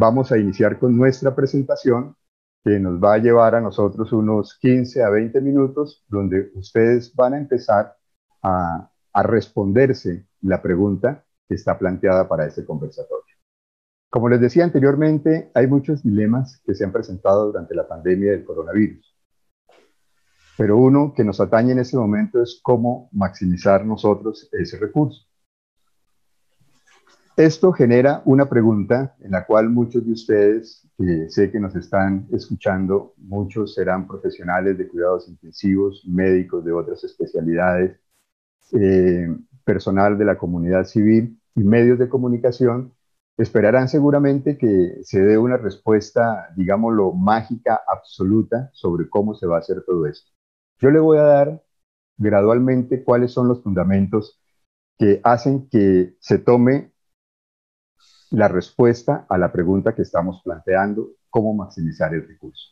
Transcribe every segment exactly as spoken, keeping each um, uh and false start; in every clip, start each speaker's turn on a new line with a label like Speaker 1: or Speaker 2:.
Speaker 1: vamos a iniciar con nuestra presentación, que nos va a llevar a nosotros unos quince a veinte minutos, donde ustedes van a empezar a, a responderse la pregunta que está planteada para este conversatorio. Como les decía anteriormente, hay muchos dilemas que se han presentado durante la pandemia del coronavirus. Pero uno que nos atañe en este momento es cómo maximizar nosotros ese recurso. Esto genera una pregunta en la cual muchos de ustedes, que sé que nos están escuchando, muchos serán profesionales de cuidados intensivos, médicos de otras especialidades, eh, personal de la comunidad civil y medios de comunicación, esperarán seguramente que se dé una respuesta, digámoslo, mágica, absoluta sobre cómo se va a hacer todo esto. Yo le voy a dar gradualmente cuáles son los fundamentos que hacen que se tome la respuesta a la pregunta que estamos planteando, cómo maximizar el recurso.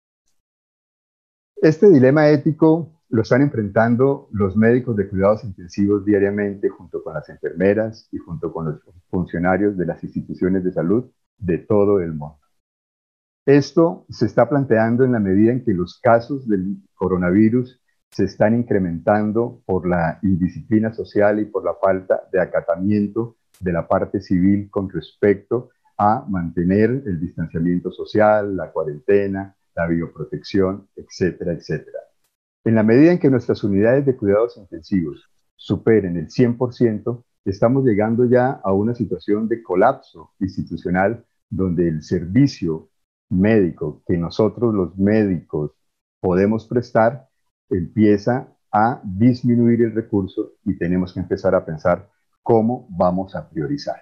Speaker 1: Este dilema ético lo están enfrentando los médicos de cuidados intensivos diariamente junto con las enfermeras y junto con los funcionarios de las instituciones de salud de todo el mundo. Esto se está planteando en la medida en que los casos del coronavirus se están incrementando por la indisciplina social y por la falta de acatamiento de la parte civil con respecto a mantener el distanciamiento social, la cuarentena, la bioprotección, etcétera, etcétera. En la medida en que nuestras unidades de cuidados intensivos superen el cien por ciento, estamos llegando ya a una situación de colapso institucional donde el servicio médico que nosotros los médicos podemos prestar empieza a disminuir el recurso y tenemos que empezar a pensar cómo vamos a priorizar.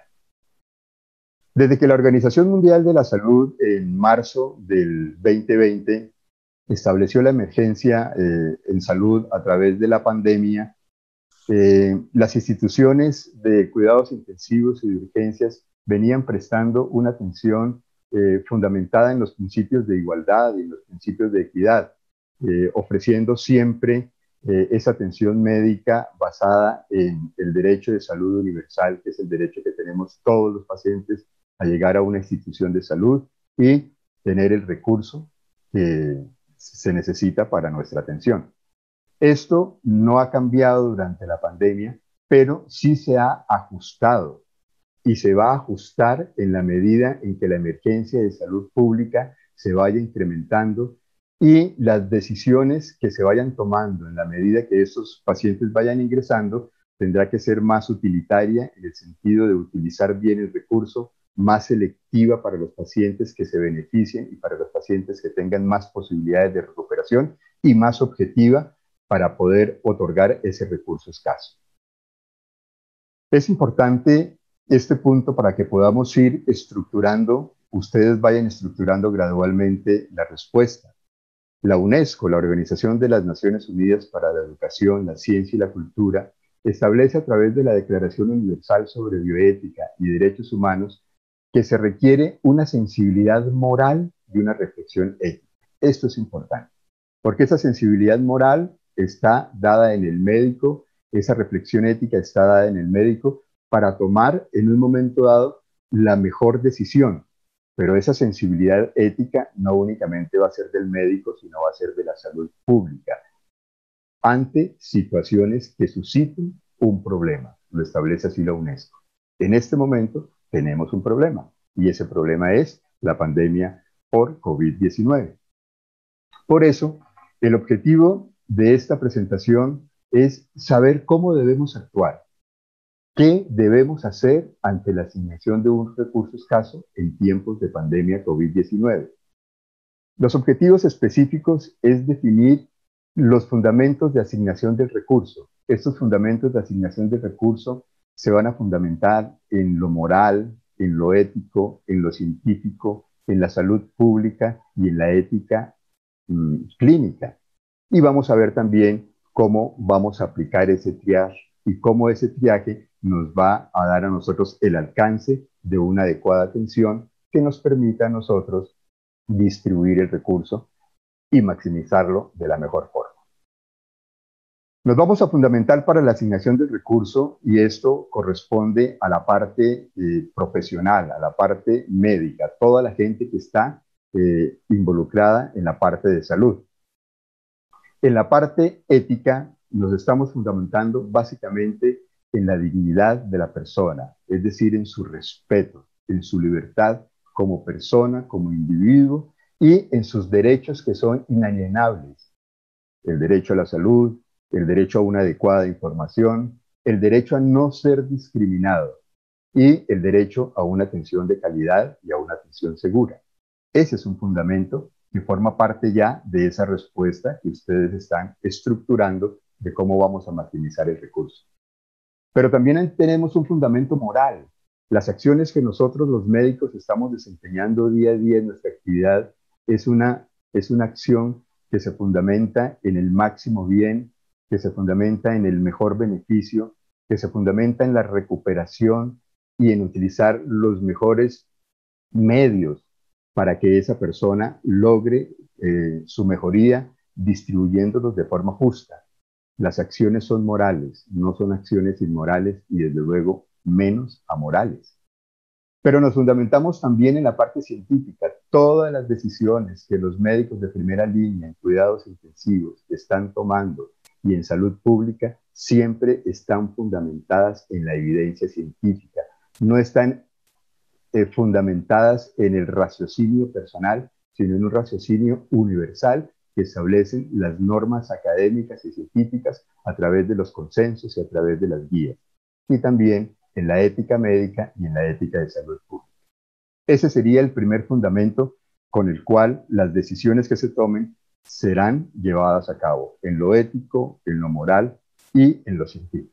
Speaker 1: Desde que la Organización Mundial de la Salud en marzo del veinte veinte estableció la emergencia eh, en salud a través de la pandemia, eh, las instituciones de cuidados intensivos y de urgencias venían prestando una atención eh, fundamentada en los principios de igualdad y en los principios de equidad, eh, ofreciendo siempre eh, esa atención médica basada en el derecho de salud universal, que es el derecho que tenemos todos los pacientes a llegar a una institución de salud y tener el recurso que se necesita para nuestra atención. Esto no ha cambiado durante la pandemia, pero sí se ha ajustado y se va a ajustar en la medida en que la emergencia de salud pública se vaya incrementando y las decisiones que se vayan tomando en la medida que estos pacientes vayan ingresando tendrá que ser más utilitaria en el sentido de utilizar bien el recurso, más selectiva para los pacientes que se beneficien y para los pacientes que tengan más posibilidades de recuperación y más objetiva para poder otorgar ese recurso escaso. Es importante este punto para que podamos ir estructurando, ustedes vayan estructurando gradualmente la respuesta. La UNESCO, la Organización de las Naciones Unidas para la Educación, la Ciencia y la Cultura, establece a través de la Declaración Universal sobre Bioética y Derechos Humanos que se requiere una sensibilidad moral y una reflexión ética. Esto es importante, porque esa sensibilidad moral está dada en el médico, esa reflexión ética está dada en el médico para tomar en un momento dado la mejor decisión. Pero esa sensibilidad ética no únicamente va a ser del médico, sino va a ser de la salud pública ante situaciones que susciten un problema. Lo establece así la UNESCO. En este momento tenemos un problema y ese problema es la pandemia por COVID diecinueve. Por eso, el objetivo de esta presentación es saber cómo debemos actuar. ¿Qué debemos hacer ante la asignación de un recurso escaso en tiempos de pandemia COVID diecinueve? Los objetivos específicos es definir los fundamentos de asignación del recurso. Estos fundamentos de asignación del recurso se van a fundamentar en lo moral, en lo ético, en lo científico, en la salud pública y en la ética mmm, clínica. Y vamos a ver también cómo vamos a aplicar ese triaje y cómo ese triaje nos va a dar a nosotros el alcance de una adecuada atención que nos permita a nosotros distribuir el recurso y maximizarlo de la mejor forma. Nos vamos a fundamentar para la asignación del recurso y esto corresponde a la parte eh, profesional, a la parte médica, toda la gente que está eh, involucrada en la parte de salud. En la parte ética nos estamos fundamentando básicamente en la dignidad de la persona, es decir, en su respeto, en su libertad como persona, como individuo y en sus derechos que son inalienables. El derecho a la salud, el derecho a una adecuada información, el derecho a no ser discriminado y el derecho a una atención de calidad y a una atención segura. Ese es un fundamento que forma parte ya de esa respuesta que ustedes están estructurando de cómo vamos a maximizar el recurso. Pero también tenemos un fundamento moral. Las acciones que nosotros los médicos estamos desempeñando día a día en nuestra actividad es una, es una acción que se fundamenta en el máximo bien, que se fundamenta en el mejor beneficio, que se fundamenta en la recuperación y en utilizar los mejores medios para que esa persona logre eh, su mejoría distribuyéndolos de forma justa. Las acciones son morales, no son acciones inmorales y desde luego menos amorales. Pero nos fundamentamos también en la parte científica. Todas las decisiones que los médicos de primera línea en cuidados intensivos están tomando y en salud pública siempre están fundamentadas en la evidencia científica. No están eh, fundamentadas en el raciocinio personal, sino en un raciocinio universal que establecen las normas académicas y científicas a través de los consensos y a través de las guías. Y también en la ética médica y en la ética de salud pública. Ese sería el primer fundamento con el cual las decisiones que se tomen serán llevadas a cabo en lo ético, en lo moral y en lo científico.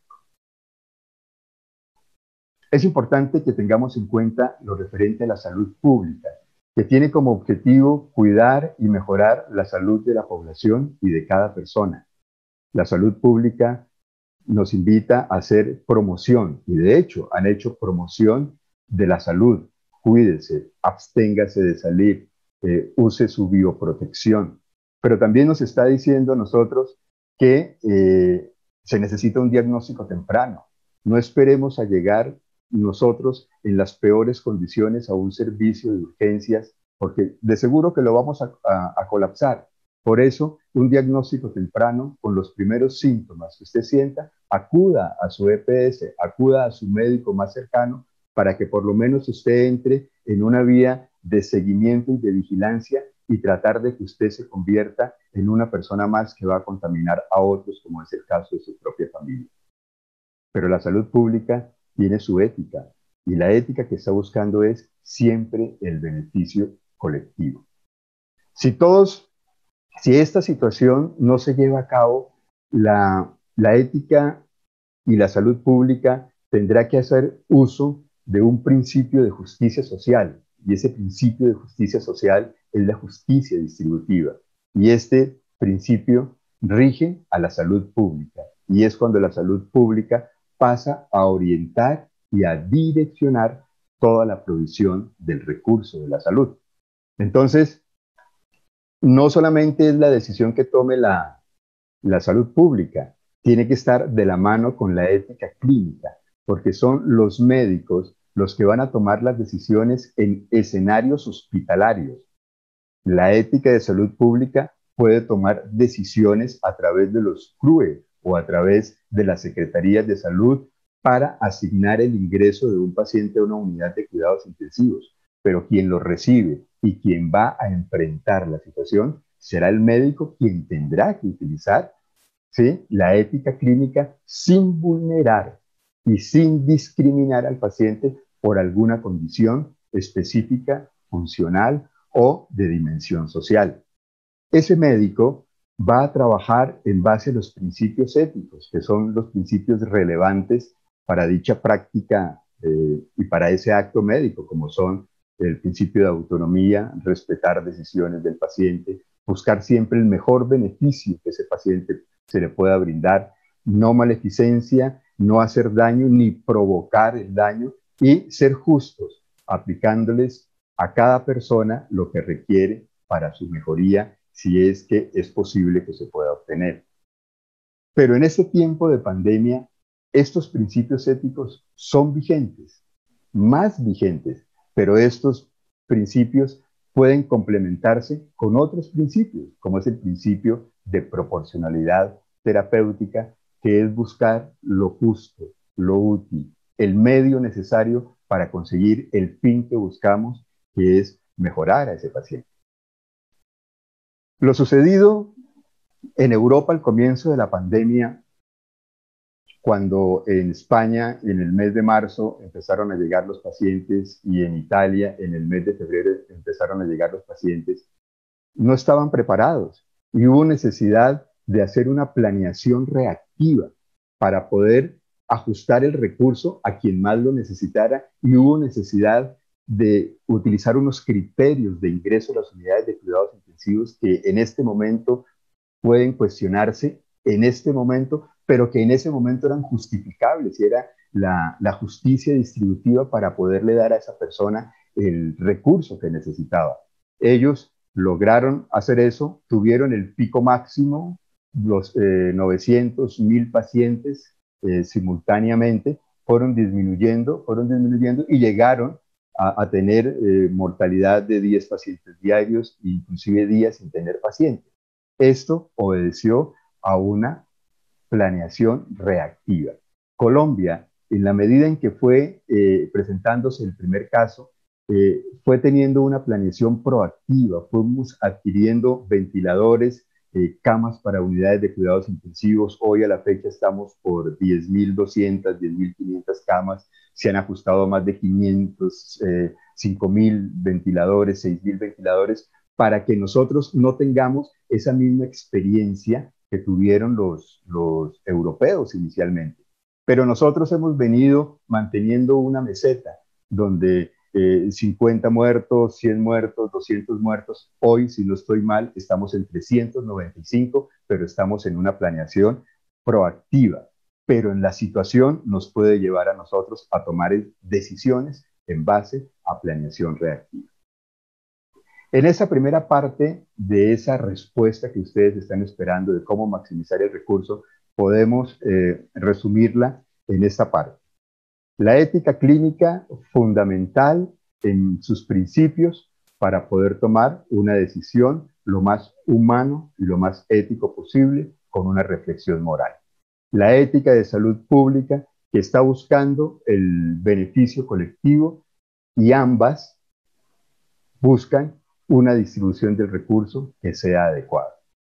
Speaker 1: Es importante que tengamos en cuenta lo referente a la salud pública, que tiene como objetivo cuidar y mejorar la salud de la población y de cada persona. La salud pública nos invita a hacer promoción y de hecho han hecho promoción de la salud. Cuídese, absténgase de salir, eh, use su bioprotección. Pero también nos está diciendo a nosotros que eh, se necesita un diagnóstico temprano. No esperemos a llegar nosotros en las peores condiciones a un servicio de urgencias, porque de seguro que lo vamos a, a, a colapsar. Por eso, un diagnóstico temprano con los primeros síntomas que usted sienta, acuda a su E P S, acuda a su médico más cercano para que por lo menos usted entre en una vía de seguimiento y de vigilancia y tratar de que usted se convierta en una persona más que va a contaminar a otros, como es el caso de su propia familia. Pero la salud pública tiene su ética y la ética que está buscando es siempre el beneficio colectivo. Si todos Si esta situación no se lleva a cabo, la, la ética y la salud pública tendrá que hacer uso de un principio de justicia social, y ese principio de justicia social es la justicia distributiva. Y este principio rige a la salud pública, y es cuando la salud pública pasa a orientar y a direccionar toda la provisión del recurso de la salud. Entonces, no solamente es la decisión que tome la, la salud pública, tiene que estar de la mano con la ética clínica, porque son los médicos los que van a tomar las decisiones en escenarios hospitalarios. La ética de salud pública puede tomar decisiones a través de los C R U E o a través de las secretarías de salud para asignar el ingreso de un paciente a una unidad de cuidados intensivos, pero quien lo recibe y quien va a enfrentar la situación será el médico quien tendrá que utilizar, ¿sí?, la ética clínica sin vulnerar y sin discriminar al paciente por alguna condición específica, funcional o de dimensión social. Ese médico va a trabajar en base a los principios éticos, que son los principios relevantes para dicha práctica eh, y para ese acto médico, como son el principio de autonomía, respetar decisiones del paciente, buscar siempre el mejor beneficio que ese paciente se le pueda brindar, no maleficencia, no hacer daño ni provocar el daño y ser justos, aplicándoles a cada persona lo que requiere para su mejoría, si es que es posible que se pueda obtener. Pero en este tiempo de pandemia, estos principios éticos son vigentes, más vigentes, pero estos principios pueden complementarse con otros principios, como es el principio de proporcionalidad terapéutica, que es buscar lo justo, lo útil, el medio necesario para conseguir el fin que buscamos, que es mejorar a ese paciente. Lo sucedido en Europa al comienzo de la pandemia, cuando en España en el mes de marzo empezaron a llegar los pacientes y en Italia en el mes de febrero empezaron a llegar los pacientes, no estaban preparados y hubo necesidad de hacer una planeación reactiva para poder ajustar el recurso a quien más lo necesitara y hubo necesidad de utilizar unos criterios de ingreso a las unidades de cuidados intensivos que en este momento pueden cuestionarse en este momento, pero que en ese momento eran justificables y era la, la justicia distributiva para poderle dar a esa persona el recurso que necesitaba. Ellos lograron hacer eso, tuvieron el pico máximo, los eh, novecientos, mil pacientes eh, simultáneamente, fueron disminuyendo, fueron disminuyendo y llegaron a, a tener eh, mortalidad de diez pacientes diarios, inclusive días sin tener pacientes. Esto obedeció a una planeación reactiva. Colombia, en la medida en que fue eh, presentándose el primer caso, eh, fue teniendo una planeación proactiva, fuimos adquiriendo ventiladores, eh, camas para unidades de cuidados intensivos. Hoy a la fecha estamos por diez mil doscientas, diez mil quinientas camas, se han ajustado más de quinientos, eh, cinco mil ventiladores, seis mil ventiladores, para que nosotros no tengamos esa misma experiencia que tuvieron los, los europeos inicialmente. Pero nosotros hemos venido manteniendo una meseta donde eh, cincuenta muertos, cien muertos, doscientos muertos. Hoy, si no estoy mal, estamos en trescientos noventa y cinco, pero estamos en una planeación proactiva. Pero en la situación nos puede llevar a nosotros a tomar decisiones en base a planeación reactiva. En esa primera parte de esa respuesta que ustedes están esperando de cómo maximizar el recurso, podemos eh, resumirla en esta parte. La ética clínica fundamental en sus principios para poder tomar una decisión lo más humano y lo más ético posible con una reflexión moral. La ética de salud pública que está buscando el beneficio colectivo y ambas buscan una distribución del recurso que sea adecuada.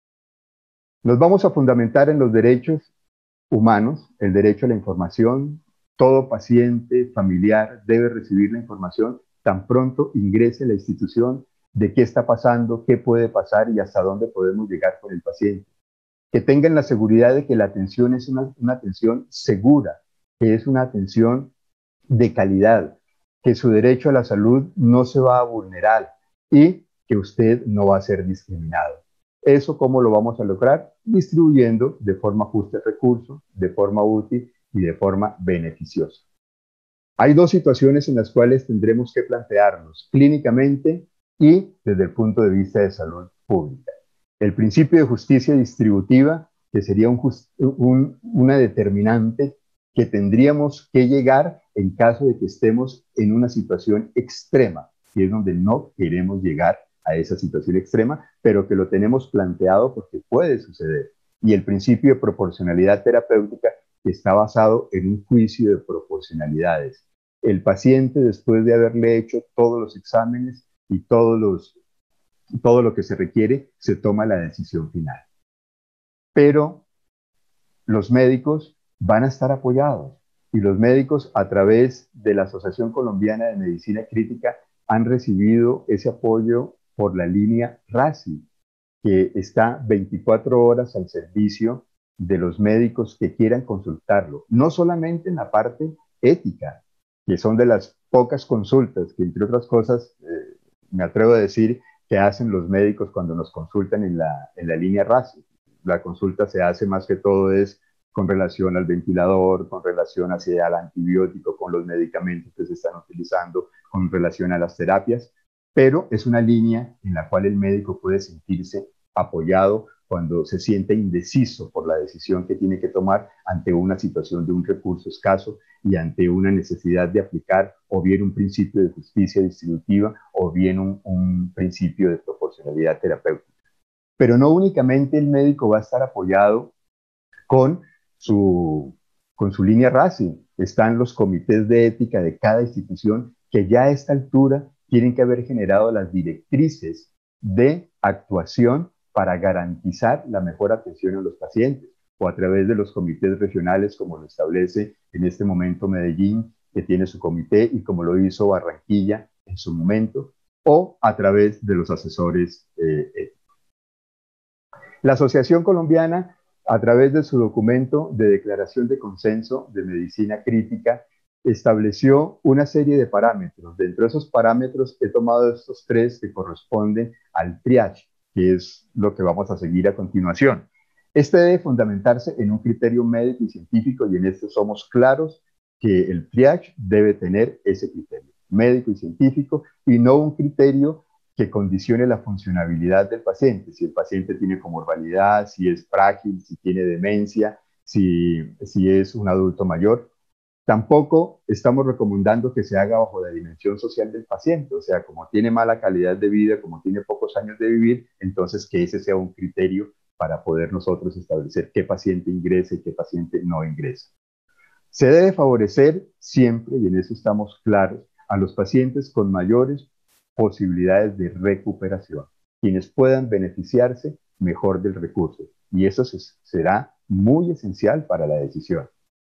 Speaker 1: Nos vamos a fundamentar en los derechos humanos, el derecho a la información. Todo paciente, familiar debe recibir la información tan pronto ingrese a la institución de qué está pasando, qué puede pasar y hasta dónde podemos llegar con el paciente. Que tengan la seguridad de que la atención es una, una atención segura, que es una atención de calidad, que su derecho a la salud no se va a vulnerar y que usted no va a ser discriminado. ¿Eso cómo lo vamos a lograr? Distribuyendo de forma justa el recurso, de forma útil y de forma beneficiosa. Hay dos situaciones en las cuales tendremos que plantearnos clínicamente y desde el punto de vista de salud pública. El principio de justicia distributiva, que sería un, un, una determinante que tendríamos que llegar en caso de que estemos en una situación extrema, que es donde no queremos llegar a esa situación extrema, pero que lo tenemos planteado porque puede suceder. Y el principio de proporcionalidad terapéutica, que está basado en un juicio de proporcionalidades. El paciente, después de haberle hecho todos los exámenes y todos los, todo lo que se requiere, se toma la decisión final. Pero los médicos van a estar apoyados y los médicos, a través de la Asociación Colombiana de Medicina Crítica, han recibido ese apoyo por la línea RACI, que está veinticuatro horas al servicio de los médicos que quieran consultarlo, no solamente en la parte ética, que son de las pocas consultas que, entre otras cosas, eh, me atrevo a decir que hacen los médicos cuando nos consultan en la, en la línea RACI. La consulta se hace más que todo es con relación al ventilador, con relación hacia el antibiótico, con los medicamentos que se están utilizando, con relación a las terapias, pero es una línea en la cual el médico puede sentirse apoyado cuando se siente indeciso por la decisión que tiene que tomar ante una situación de un recurso escaso y ante una necesidad de aplicar o bien un principio de justicia distributiva o bien un, un principio de proporcionalidad terapéutica. Pero no únicamente el médico va a estar apoyado con su, con su línea RACI. Están los comités de ética de cada institución que ya a esta altura tienen que haber generado las directrices de actuación para garantizar la mejor atención a los pacientes, o a través de los comités regionales, como lo establece en este momento Medellín, que tiene su comité, y como lo hizo Barranquilla en su momento, o a través de los asesores eh, éticos. La Asociación Colombiana, a través de su documento de declaración de consenso de medicina crítica, estableció una serie de parámetros. Dentro de esos parámetros he tomado estos tres que corresponden al triage, que es lo que vamos a seguir a continuación. Este debe fundamentarse en un criterio médico y científico, y en esto somos claros que el triage debe tener ese criterio médico y científico, y no un criterio que condicione la funcionabilidad del paciente, si el paciente tiene comorbilidad, si es frágil, si tiene demencia, si, si es un adulto mayor. Tampoco estamos recomendando que se haga bajo la dimensión social del paciente, o sea, como tiene mala calidad de vida, como tiene pocos años de vivir, entonces que ese sea un criterio para poder nosotros establecer qué paciente ingresa y qué paciente no ingresa. Se debe favorecer siempre, y en eso estamos claros, a los pacientes con mayores posibilidades de recuperación, quienes puedan beneficiarse mejor del recurso, y eso será muy esencial para la decisión.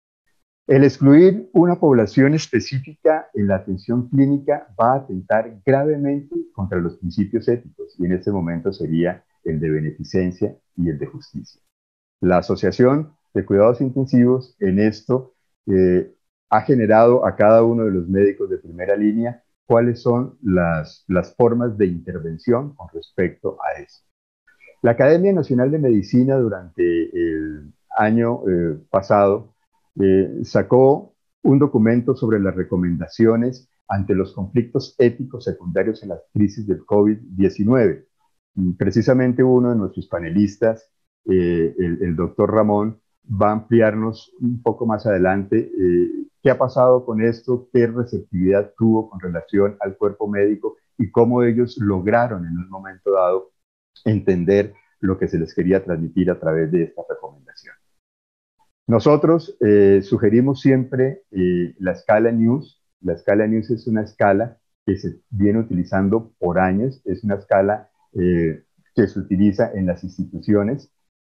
Speaker 1: El excluir una población específica en la atención clínica va a atentar gravemente contra los principios éticos, y en este momento sería el de beneficencia y el de justicia. La Asociación de Cuidados Intensivos en esto eh, ha generado a cada uno de los médicos de primera línea cuáles son las, las formas de intervención con respecto a eso. La Academia Nacional de Medicina durante el año eh, pasado eh, sacó un documento sobre las recomendaciones ante los conflictos éticos secundarios en las crisis del COVID diecinueve. Precisamente uno de nuestros panelistas, eh, el, el doctor Ramón, va a ampliarnos un poco más adelante eh, qué ha pasado con esto, qué receptividad tuvo con relación al cuerpo médico y cómo ellos lograron en un momento dado entender lo que se les quería transmitir a través de esta recomendación. Nosotros eh, sugerimos siempre eh, la escala News. La escala News es una escala que se viene utilizando por años, es una escala eh, que se utiliza en las instituciones,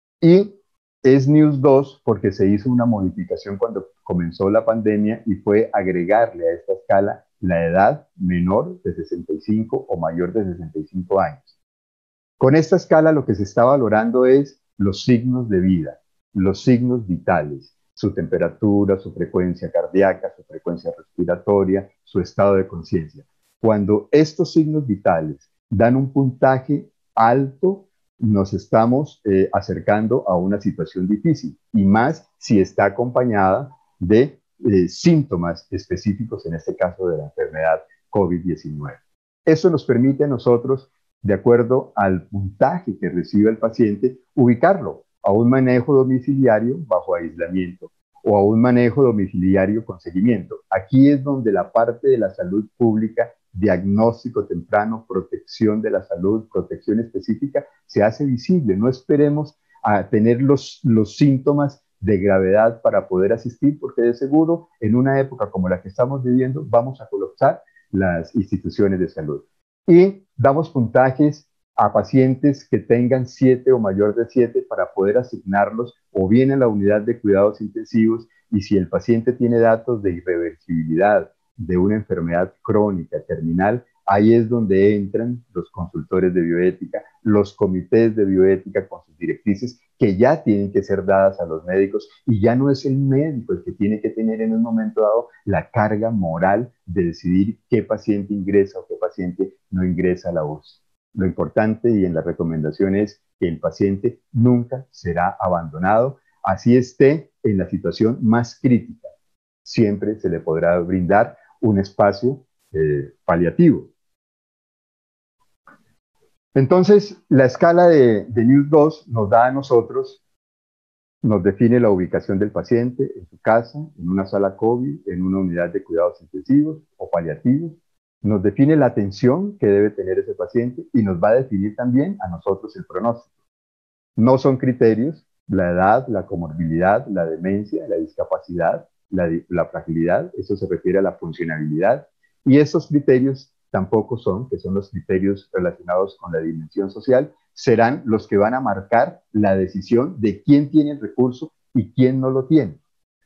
Speaker 1: y es News dos porque se hizo una modificación cuando comenzó la pandemia y fue agregarle a esta escala la edad menor de sesenta y cinco o mayor de sesenta y cinco años. Con esta escala lo que se está valorando es los signos de vida, los signos vitales, su temperatura, su frecuencia cardíaca, su frecuencia respiratoria, su estado de conciencia. Cuando estos signos vitales dan un puntaje alto, nos estamos eh, acercando a una situación difícil, y más si está acompañada de eh, síntomas específicos, en este caso de la enfermedad COVID diecinueve. Eso nos permite a nosotros, de acuerdo al puntaje que recibe el paciente, ubicarlo a un manejo domiciliario bajo aislamiento o a un manejo domiciliario con seguimiento. Aquí es donde la parte de la salud pública, diagnóstico temprano, protección de la salud, protección específica, se hace visible. No esperemos a tener los, los síntomas de gravedad para poder asistir, porque de seguro en una época como la que estamos viviendo vamos a colapsar las instituciones de salud. Y damos puntajes a pacientes que tengan siete o mayor de siete para poder asignarlos o bien a la unidad de cuidados intensivos, y si el paciente tiene datos de irreversibilidad de una enfermedad crónica terminal, ahí es donde entran los consultores de bioética, los comités de bioética con sus directrices que ya tienen que ser dadas a los médicos, y ya no es el médico el que tiene que tener en un momento dado la carga moral de decidir qué paciente ingresa o qué paciente no ingresa a la U C I. Lo importante y en la recomendación es que el paciente nunca será abandonado, así esté en la situación más crítica. Siempre se le podrá brindar un espacio eh, paliativo. Entonces, la escala de, de News dos nos da a nosotros, nos define la ubicación del paciente en su casa, en una sala COVID, en una unidad de cuidados intensivos o paliativos, nos define la atención que debe tener ese paciente y nos va a definir también a nosotros el pronóstico. No son criterios la edad, la comorbilidad, la demencia, la discapacidad, la, la fragilidad, eso se refiere a la funcionabilidad, y esos criterios tampoco son, que son los criterios relacionados con la dimensión social, serán los que van a marcar la decisión de quién tiene el recurso y quién no lo tiene.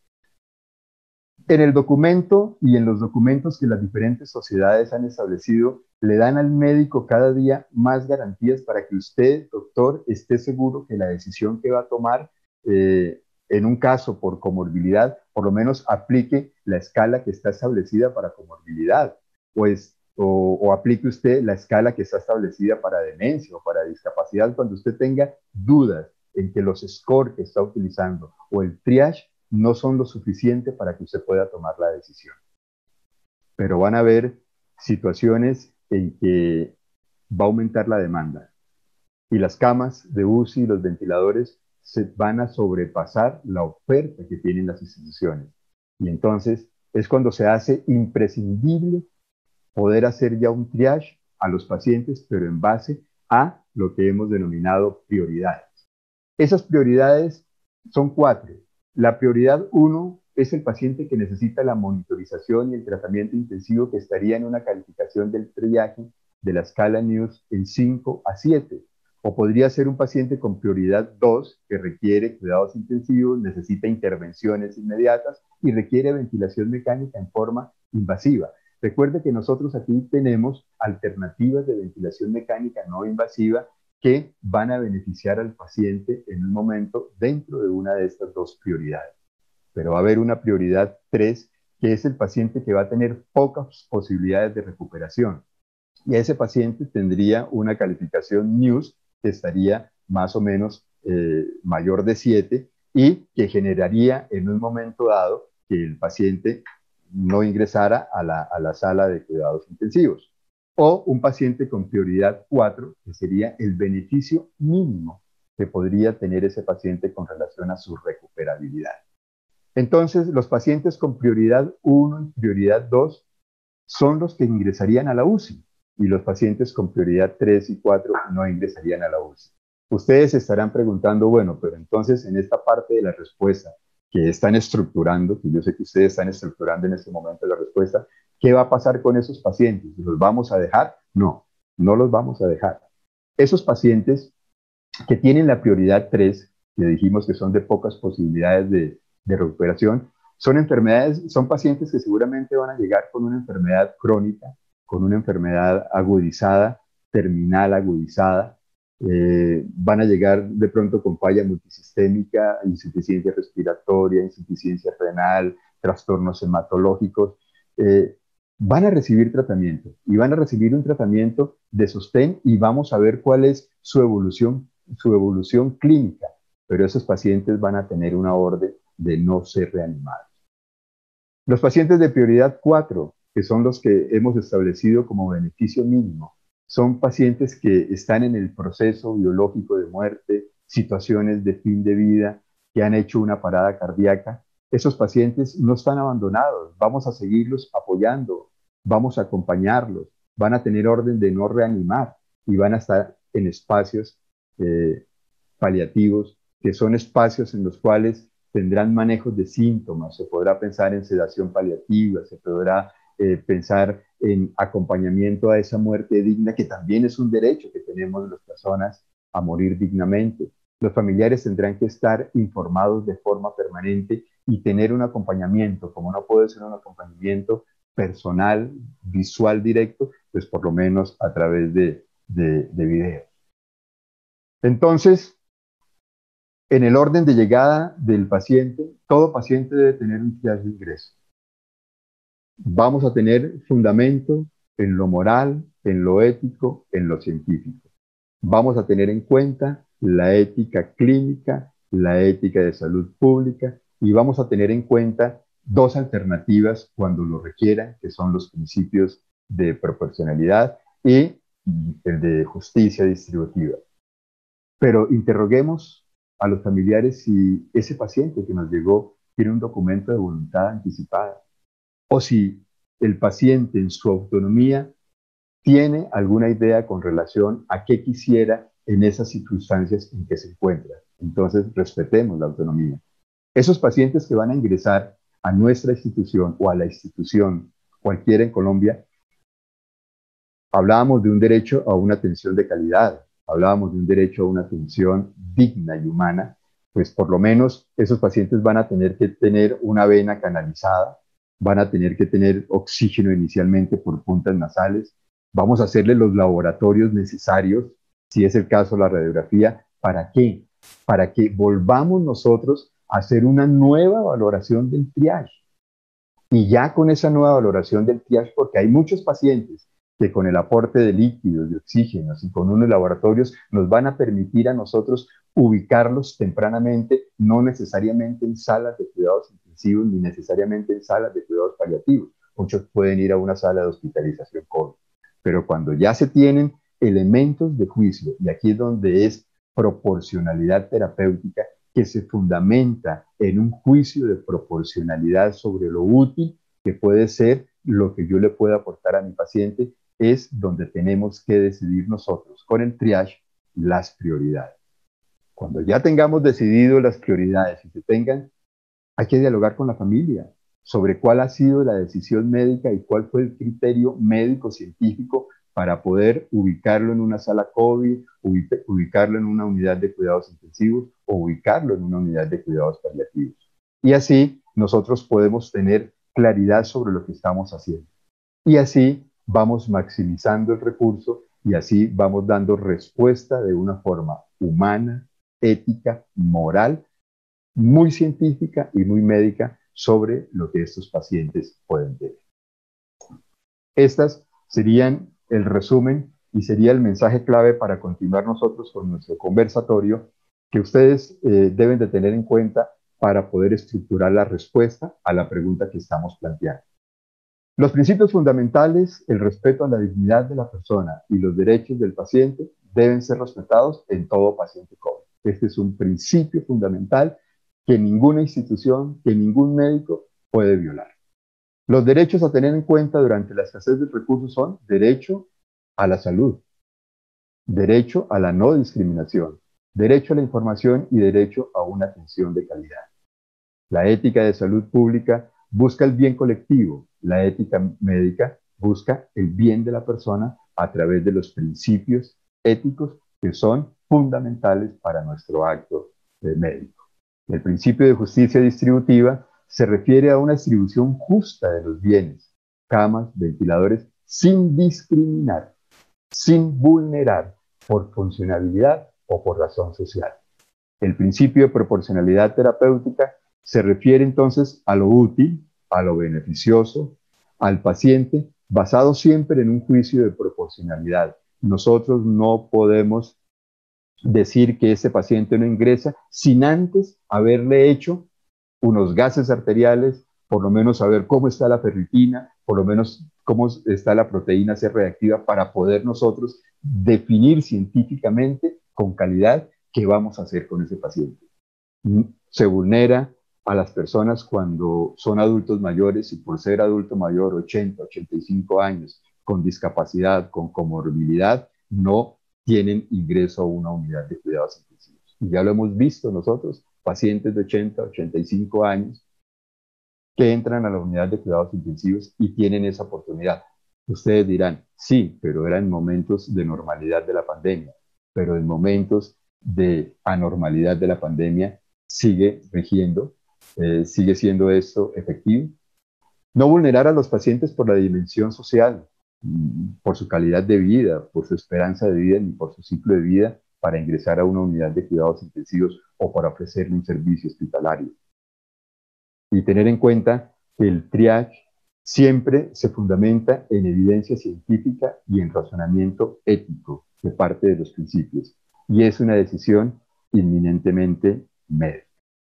Speaker 1: En el documento y en los documentos que las diferentes sociedades han establecido, le dan al médico cada día más garantías para que usted, doctor, esté seguro que la decisión que va a tomar eh, en un caso por comorbilidad, por lo menos aplique la escala que está establecida para comorbilidad, pues, o, o aplique usted la escala que está establecida para demencia o para discapacidad cuando usted tenga dudas en que los scores que está utilizando o el triage no son lo suficiente para que usted pueda tomar la decisión. Pero van a haber situaciones en que va a aumentar la demanda y las camas de U C I y los ventiladores se van a sobrepasar la oferta que tienen las instituciones. Y entonces es cuando se hace imprescindible poder hacer ya un triage a los pacientes, pero en base a lo que hemos denominado prioridades. Esas prioridades son cuatro. La prioridad uno es el paciente que necesita la monitorización y el tratamiento intensivo, que estaría en una calificación del triaje de la escala News en cinco a siete. O podría ser un paciente con prioridad dos que requiere cuidados intensivos, necesita intervenciones inmediatas y requiere ventilación mecánica en forma invasiva. Recuerde que nosotros aquí tenemos alternativas de ventilación mecánica no invasiva que van a beneficiar al paciente en un momento dentro de una de estas dos prioridades. Pero va a haber una prioridad tres, que es el paciente que va a tener pocas posibilidades de recuperación. Y ese paciente tendría una calificación News que estaría más o menos eh, mayor de siete y que generaría en un momento dado que el paciente no ingresara a la, a la sala de cuidados intensivos. O un paciente con prioridad cuatro, que sería el beneficio mínimo que podría tener ese paciente con relación a su recuperabilidad. Entonces, los pacientes con prioridad uno y prioridad dos son los que ingresarían a la U C I y los pacientes con prioridad tres y cuatro no ingresarían a la U C I. Ustedes estarán preguntando, bueno, pero entonces en esta parte de la respuesta que están estructurando, que yo sé que ustedes están estructurando en este momento la respuesta, ¿qué va a pasar con esos pacientes? ¿Los vamos a dejar? No, no los vamos a dejar. Esos pacientes que tienen la prioridad tres, que dijimos que son de pocas posibilidades de, de recuperación, son enfermedades, son pacientes que seguramente van a llegar con una enfermedad crónica, con una enfermedad agudizada, terminal agudizada, eh, van a llegar de pronto con falla multisistémica, insuficiencia respiratoria, insuficiencia renal, trastornos hematológicos, eh, van a recibir tratamiento y van a recibir un tratamiento de sostén y vamos a ver cuál es su evolución, su evolución clínica, pero esos pacientes van a tener una orden de no ser reanimados. Los pacientes de prioridad cuatro, que son los que hemos establecido como beneficio mínimo, son pacientes que están en el proceso biológico de muerte, situaciones de fin de vida, que han hecho una parada cardíaca. Esos pacientes no están abandonados, vamos a seguirlos apoyando, vamos a acompañarlos, van a tener orden de no reanimar y van a estar en espacios eh, paliativos, que son espacios en los cuales tendrán manejos de síntomas, se podrá pensar en sedación paliativa, se podrá eh, pensar en acompañamiento a esa muerte digna, que también es un derecho que tenemos las personas a morir dignamente. Los familiares tendrán que estar informados de forma permanente y tener un acompañamiento, como no puede ser un acompañamiento personal, visual directo, pues por lo menos a través de, de, de video. Entonces, en el orden de llegada del paciente, todo paciente debe tener un triage de ingreso. Vamos a tener fundamento en lo moral, en lo ético, en lo científico. Vamos a tener en cuenta la ética clínica, la ética de salud pública y vamos a tener en cuenta dos alternativas cuando lo requieran, que son los principios de proporcionalidad y el de justicia distributiva. Pero interroguemos a los familiares si ese paciente que nos llegó tiene un documento de voluntad anticipada o si el paciente en su autonomía tiene alguna idea con relación a qué quisiera en esas circunstancias en que se encuentra. Entonces, respetemos la autonomía. Esos pacientes que van a ingresar a nuestra institución o a la institución cualquiera en Colombia, hablábamos de un derecho a una atención de calidad, hablábamos de un derecho a una atención digna y humana, pues por lo menos esos pacientes van a tener que tener una vena canalizada, van a tener que tener oxígeno inicialmente por puntas nasales, vamos a hacerle los laboratorios necesarios, si es el caso la radiografía, ¿para qué? Para que volvamos nosotros a hacer una nueva valoración del triage. Y ya con esa nueva valoración del triage, porque hay muchos pacientes que con el aporte de líquidos, de oxígenos y con unos laboratorios nos van a permitir a nosotros ubicarlos tempranamente, no necesariamente en salas de cuidados intensivos ni necesariamente en salas de cuidados paliativos. Muchos pueden ir a una sala de hospitalización COVID. Pero cuando ya se tienen elementos de juicio, y aquí es donde es proporcionalidad terapéutica, que se fundamenta en un juicio de proporcionalidad sobre lo útil que puede ser lo que yo le pueda aportar a mi paciente, es donde tenemos que decidir nosotros con el triage las prioridades. Cuando ya tengamos decidido las prioridades y se tengan, hay que dialogar con la familia sobre cuál ha sido la decisión médica y cuál fue el criterio médico-científico para poder ubicarlo en una sala COVID, ubicarlo en una unidad de cuidados intensivos o ubicarlo en una unidad de cuidados paliativos. Y así nosotros podemos tener claridad sobre lo que estamos haciendo. Y así vamos maximizando el recurso y así vamos dando respuesta de una forma humana, ética, moral, muy científica y muy médica sobre lo que estos pacientes pueden tener. Estas serían el resumen y sería el mensaje clave para continuar nosotros con nuestro conversatorio que ustedes eh, deben de tener en cuenta para poder estructurar la respuesta a la pregunta que estamos planteando. Los principios fundamentales, el respeto a la dignidad de la persona y los derechos del paciente deben ser respetados en todo paciente COVID. Este es un principio fundamental que ninguna institución, que ningún médico puede violar. Los derechos a tener en cuenta durante la escasez de recursos son derecho a la salud, derecho a la no discriminación, derecho a la información y derecho a una atención de calidad. La ética de salud pública busca el bien colectivo, la ética médica busca el bien de la persona a través de los principios éticos que son fundamentales para nuestro acto eh, médico. El principio de justicia distributiva se refiere a una distribución justa de los bienes, camas, ventiladores, sin discriminar, sin vulnerar por funcionalidad o por razón social. El principio de proporcionalidad terapéutica se refiere entonces a lo útil, a lo beneficioso, al paciente, basado siempre en un juicio de proporcionalidad. Nosotros no podemos decir que ese paciente no ingresa sin antes haberle hecho unos gases arteriales, por lo menos saber cómo está la ferritina, por lo menos cómo está la proteína C reactiva para poder nosotros definir científicamente con calidad qué vamos a hacer con ese paciente. Se vulnera a las personas cuando son adultos mayores y por ser adulto mayor, ochenta, ochenta y cinco años, con discapacidad, con comorbilidad, no tienen ingreso a una unidad de cuidados intensivos. Y ya lo hemos visto nosotros, pacientes de ochenta, ochenta y cinco años que entran a la unidad de cuidados intensivos y tienen esa oportunidad. Ustedes dirán, sí, pero era en momentos de normalidad de la pandemia, pero en momentos de anormalidad de la pandemia sigue rigiendo, eh, sigue siendo esto efectivo. No vulnerar a los pacientes por la dimensión social, por su calidad de vida, por su esperanza de vida, ni por su ciclo de vida para ingresar a una unidad de cuidados intensivos o para ofrecerle un servicio hospitalario. Y tener en cuenta que el triage siempre se fundamenta en evidencia científica y en razonamiento ético de parte de los principios. Y es una decisión inminentemente médica.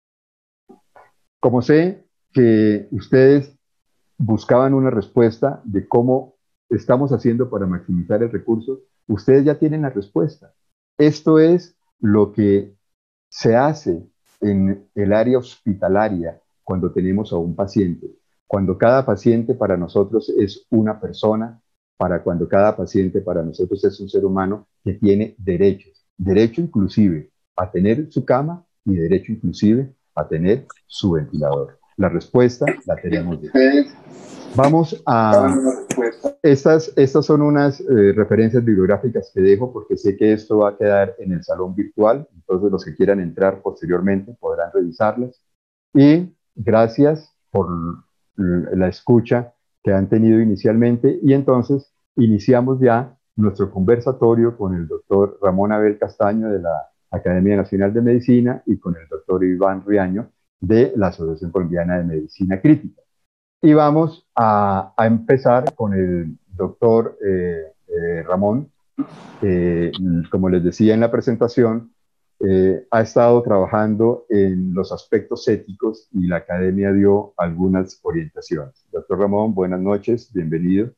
Speaker 1: Como sé que ustedes buscaban una respuesta de cómo estamos haciendo para maximizar el recurso, Ustedes ya tienen la respuesta. Esto es lo que se hace en el área hospitalaria cuando tenemos a un paciente. Cuando cada paciente para nosotros es una persona, para cuando cada paciente para nosotros es un ser humano que tiene derechos. Derecho inclusive a tener su cama y derecho inclusive a tener su ventilador. La respuesta la tenemos ya. Vamos a... Estas, estas son unas eh, referencias bibliográficas que dejo porque sé que esto va a quedar en el salón virtual, entonces los que quieran entrar posteriormente podrán revisarlas. Y gracias por la escucha que han tenido inicialmente y entonces iniciamos ya nuestro conversatorio con el doctor Ramón Abel Castaño de la Academia Nacional de Medicina y con el doctor Iván Riaño de la Asociación Colombiana de Medicina Crítica. Y vamos a, a empezar con el doctor eh, eh, Ramón. Eh, como les decía en la presentación, eh, ha estado trabajando en los aspectos éticos y la academia dio algunas orientaciones. Doctor Ramón, buenas noches, bienvenido.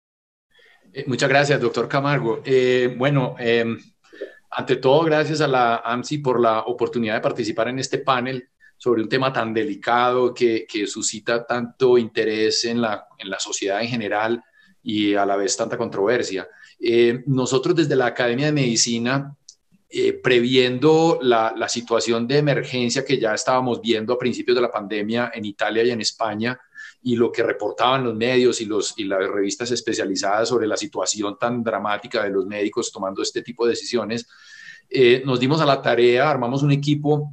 Speaker 2: Eh, muchas gracias, doctor Camargo. Eh, bueno, eh, ante todo, gracias a la A M S I por la oportunidad de participar en este panel sobre un tema tan delicado que, que suscita tanto interés en la, en la sociedad en general y a la vez tanta controversia. Eh, nosotros desde la Academia de Medicina, eh, previendo la, la situación de emergencia que ya estábamos viendo a principios de la pandemia en Italia y en España, y lo que reportaban los medios y, los, y las revistas especializadas sobre la situación tan dramática de los médicos tomando este tipo de decisiones, eh, nos dimos a la tarea, armamos un equipo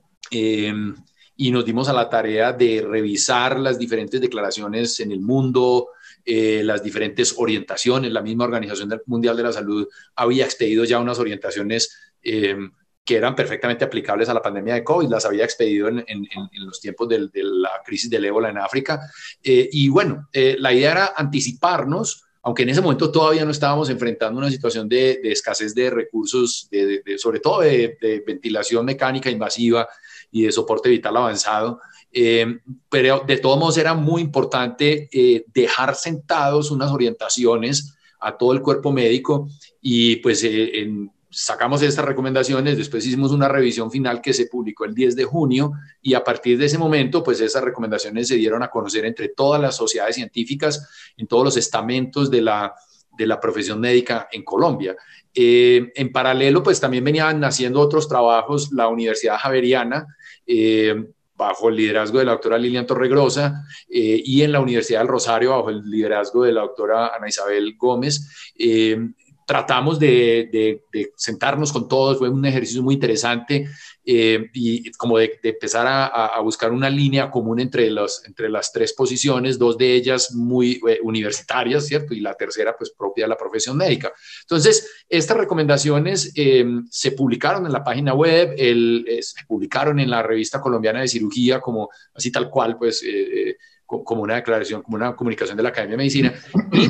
Speaker 2: Eh, y nos dimos a la tarea de revisar las diferentes declaraciones en el mundo, eh, las diferentes orientaciones. La misma Organización Mundial de la Salud había expedido ya unas orientaciones eh, que eran perfectamente aplicables a la pandemia de COVID, las había expedido en, en, en los tiempos de, de la crisis del ébola en África. Eh, y bueno, eh, la idea era anticiparnos, aunque en ese momento todavía no estábamos enfrentando una situación de, de escasez de recursos, de, de, de, sobre todo de, de ventilación mecánica invasiva y de soporte vital avanzado, eh, pero de todos modos era muy importante eh, dejar sentados unas orientaciones a todo el cuerpo médico y pues eh, en, sacamos estas recomendaciones, después hicimos una revisión final que se publicó el diez de junio y a partir de ese momento pues esas recomendaciones se dieron a conocer entre todas las sociedades científicas, en todos los estamentos de la, de la profesión médica en Colombia. Eh, en paralelo pues también venían haciendo otros trabajos la Universidad Javeriana, Eh, bajo el liderazgo de la doctora Lilian Torregrosa eh, y en la Universidad del Rosario bajo el liderazgo de la doctora Ana Isabel Gómez. Eh, tratamos de, de, de sentarnos con todos, fue un ejercicio muy interesante eh, y como de, de empezar a, a buscar una línea común entre, los, entre las tres posiciones, dos de ellas muy eh, universitarias, ¿cierto? Y la tercera pues propia de la profesión médica. Entonces, estas recomendaciones eh, se publicaron en la página web, el, eh, se publicaron en la revista colombiana de cirugía, como así tal cual, pues eh, como una declaración, como una comunicación de la Academia de Medicina. Y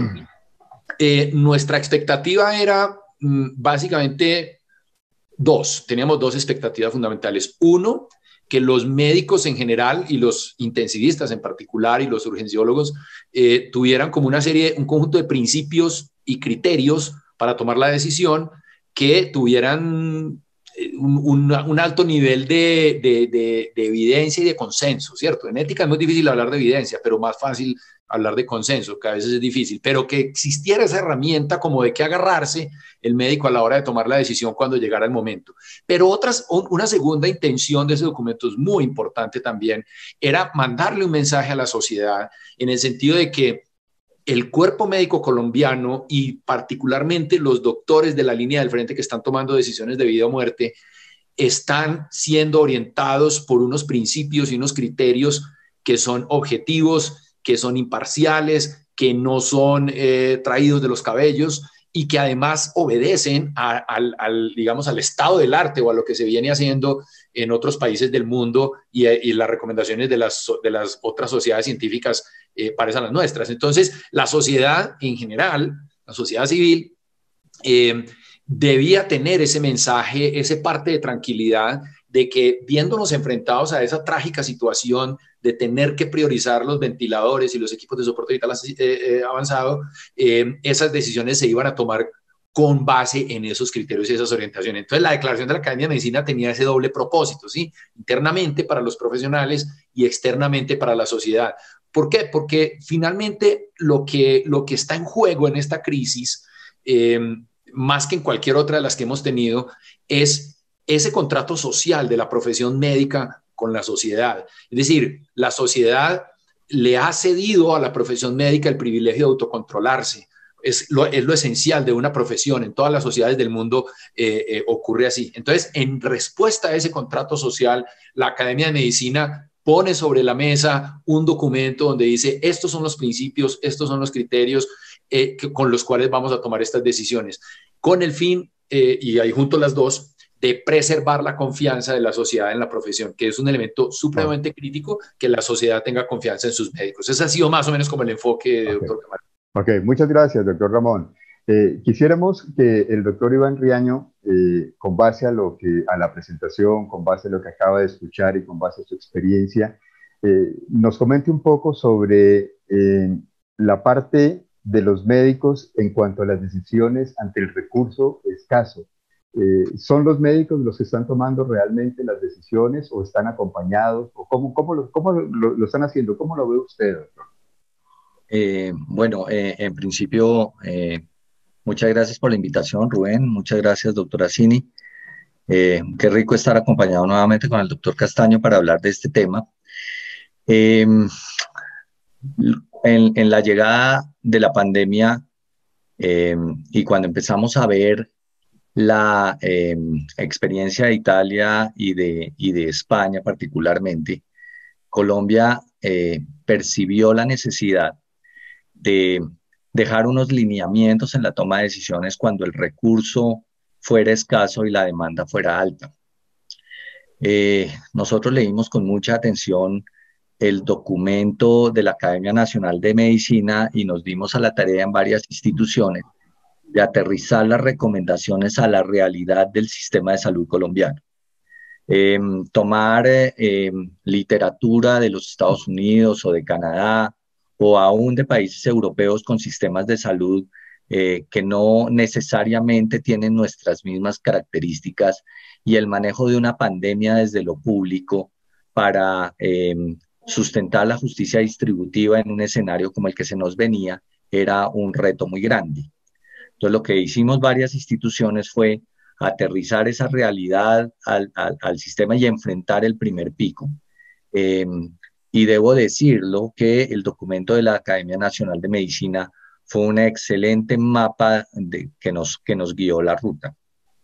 Speaker 2: Eh, nuestra expectativa era mm, básicamente dos, teníamos dos expectativas fundamentales. Uno, que los médicos en general y los intensivistas en particular y los urgenciólogos eh, tuvieran como una serie, un conjunto de principios y criterios para tomar la decisión que tuvieran un, un, un alto nivel de, de, de, de evidencia y de consenso, ¿cierto? En ética es muy difícil hablar de evidencia, pero más fácil hablar de consenso, que a veces es difícil, pero que existiera esa herramienta como de que agarrarse el médico a la hora de tomar la decisión cuando llegara el momento. Pero otras, una segunda intención de ese documento es muy importante también, era mandarle un mensaje a la sociedad en el sentido de que el cuerpo médico colombiano y particularmente los doctores de la línea del frente que están tomando decisiones de vida o muerte están siendo orientados por unos principios y unos criterios que son objetivos, que son imparciales, que no son eh, traídos de los cabellos y que además obedecen a, al, al, digamos, al estado del arte o a lo que se viene haciendo en otros países del mundo y, y las recomendaciones de las, de las otras sociedades científicas eh, parecen las nuestras. Entonces, la sociedad en general, la sociedad civil, eh, debía tener ese mensaje, ese parte de tranquilidad de que viéndonos enfrentados a esa trágica situación de tener que priorizar los ventiladores y los equipos de soporte vital eh, eh, avanzado, eh, esas decisiones se iban a tomar con base en esos criterios y esas orientaciones. Entonces, la declaración de la Academia de Medicina tenía ese doble propósito, ¿sí? Internamente para los profesionales y externamente para la sociedad. ¿Por qué? Porque finalmente lo que, lo que está en juego en esta crisis, eh, más que en cualquier otra de las que hemos tenido, es ese contrato social de la profesión médica con la sociedad. Es decir, la sociedad le ha cedido a la profesión médica el privilegio de autocontrolarse. Es lo, es lo esencial de una profesión. En todas las sociedades del mundo eh, eh, ocurre así. Entonces, en respuesta a ese contrato social, la Academia de Medicina pone sobre la mesa un documento donde dice, estos son los principios, estos son los criterios eh, que, con los cuales vamos a tomar estas decisiones, con el fin, eh, y ahí junto las dos, de preservar la confianza de la sociedad en la profesión, que es un elemento supremamente oh. crítico, que la sociedad tenga confianza en sus médicos. Ese ha sido más o menos como el enfoque, okay. doctor Camargo.
Speaker 1: Ok, muchas gracias, doctor Ramón. Eh, quisiéramos que el doctor Iván Riaño, eh, con base a, lo que, a la presentación, con base a lo que acaba de escuchar y con base a su experiencia, eh, nos comente un poco sobre eh, la parte de los médicos en cuanto a las decisiones ante el recurso escaso. Eh, ¿Son los médicos los que están tomando realmente las decisiones o están acompañados? ¿O cómo, cómo, lo, cómo lo, lo están haciendo? ¿Cómo lo ve usted, doctor?
Speaker 3: Eh, bueno, eh, en principio, eh, muchas gracias por la invitación, Rubén. Muchas gracias, doctora Cini. Eh, qué rico estar acompañado nuevamente con el doctor Castaño para hablar de este tema. Eh, en, en la llegada de la pandemia eh, y cuando empezamos a ver la eh, experiencia de Italia y de, y de España particularmente, Colombia eh, percibió la necesidad de dejar unos lineamientos en la toma de decisiones cuando el recurso fuera escaso y la demanda fuera alta. Eh, nosotros leímos con mucha atención el documento de la Academia Nacional de Medicina y nos dimos a la tarea en varias instituciones de aterrizar las recomendaciones a la realidad del sistema de salud colombiano. Eh, tomar eh, literatura de los Estados Unidos o de Canadá o aún de países europeos con sistemas de salud eh, que no necesariamente tienen nuestras mismas características y el manejo de una pandemia desde lo público para eh, sustentar la justicia distributiva en un escenario como el que se nos venía era un reto muy grande. Entonces, lo que hicimos varias instituciones fue aterrizar esa realidad al, al, al sistema y enfrentar el primer pico. Eh, y debo decirlo que el documento de la Academia Nacional de Medicina fue un excelente mapa de, que, nos, que nos guió la ruta.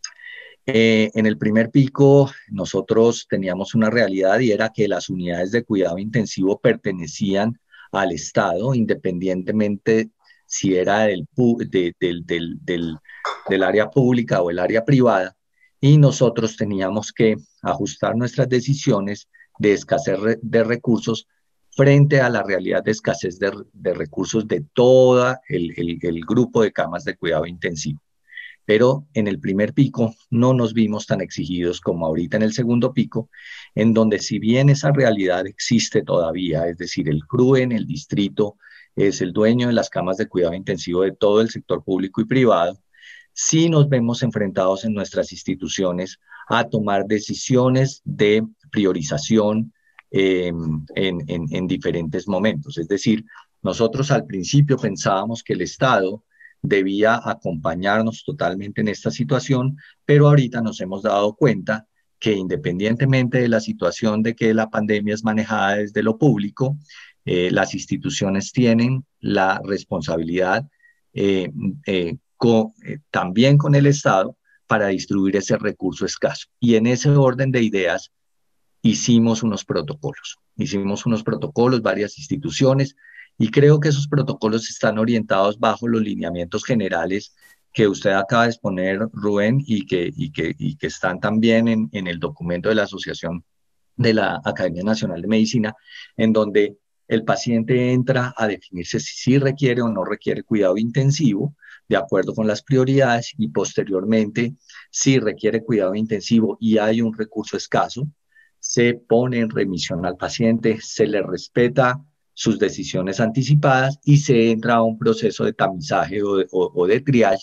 Speaker 3: Eh, en el primer pico nosotros teníamos una realidad y era que las unidades de cuidado intensivo pertenecían al Estado, independientemente si era del, de, del, del, del, del área pública o el área privada, y nosotros teníamos que ajustar nuestras decisiones de escasez de recursos frente a la realidad de escasez de, de recursos de todo el, el, el grupo de camas de cuidado intensivo. Pero en el primer pico no nos vimos tan exigidos como ahorita en el segundo pico, en donde si bien esa realidad existe todavía, es decir, el C R U E en el distrito es el dueño de las camas de cuidado intensivo de todo el sector público y privado, sí nos vemos enfrentados en nuestras instituciones a tomar decisiones de priorización eh, en, en, en diferentes momentos. Es decir, nosotros al principio pensábamos que el Estado debía acompañarnos totalmente en esta situación, pero ahorita nos hemos dado cuenta que independientemente de la situación de que la pandemia es manejada desde lo público, eh, las instituciones tienen la responsabilidad eh, eh, con, eh, también con el Estado para distribuir ese recurso escaso. Y en ese orden de ideas hicimos unos protocolos, hicimos unos protocolos, varias instituciones, y creo que esos protocolos están orientados bajo los lineamientos generales que usted acaba de exponer, Rubén, y que, y que, y que están también en, en el documento de la Asociación de la Academia Nacional de Medicina, en donde el paciente entra a definirse si sí requiere o no requiere cuidado intensivo, de acuerdo con las prioridades, y posteriormente, si requiere cuidado intensivo y hay un recurso escaso, se pone en remisión al paciente, se le respeta sus decisiones anticipadas y se entra a un proceso de tamizaje o de, o, o de triage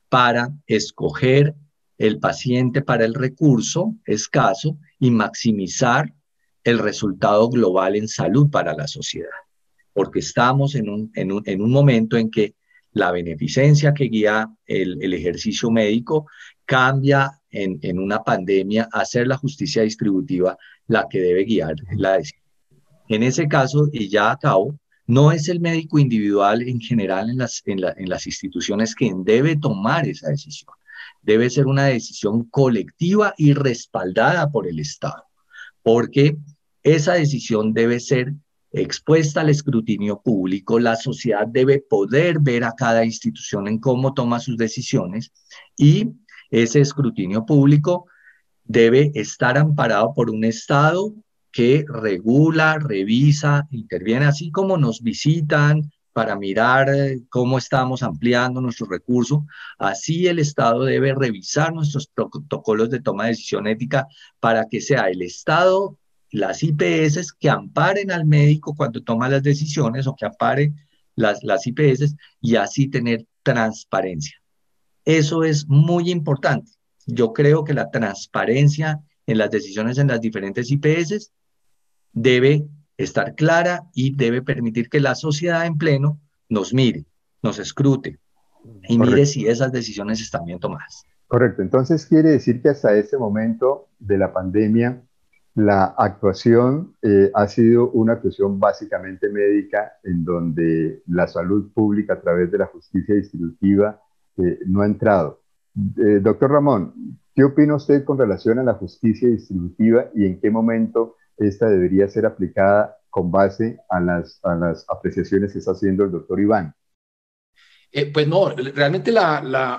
Speaker 3: para escoger el paciente para el recurso escaso y maximizar el resultado global en salud para la sociedad. Porque estamos en un, en un, en un momento en que la beneficencia que guía el, el ejercicio médico cambia en, en una pandemia a ser la justicia distributiva la que debe guiar la decisión. En ese caso, y ya acabo, no es el médico individual en general en las, en, la, en las instituciones quien debe tomar esa decisión. Debe ser una decisión colectiva y respaldada por el Estado, porque esa decisión debe ser expuesta al escrutinio público. La sociedad debe poder ver a cada institución en cómo toma sus decisiones y ese escrutinio público debe estar amparado por un Estado que regula, revisa, interviene, así como nos visitan para mirar cómo estamos ampliando nuestros recursos. Así el Estado debe revisar nuestros protocolos de toma de decisión ética para que sea el Estado, las I P S que amparen al médico cuando toma las decisiones o que amparen las, las I P S y así tener transparencia. Eso es muy importante. Yo creo que la transparencia en las decisiones en las diferentes I P S debe estar clara y debe permitir que la sociedad en pleno nos mire, nos escrute y
Speaker 1: Correcto.
Speaker 3: mire si esas decisiones están bien tomadas.
Speaker 1: Correcto. Entonces quiere decir que hasta este momento de la pandemia la actuación eh, ha sido una actuación básicamente médica en donde la salud pública a través de la justicia distributiva eh, no ha entrado. Eh, doctor Ramón, ¿qué opina usted con relación a la justicia distributiva y en qué momento esta debería ser aplicada con base a las, a las apreciaciones que está haciendo el doctor Iván?
Speaker 2: Eh, pues no, realmente la, la,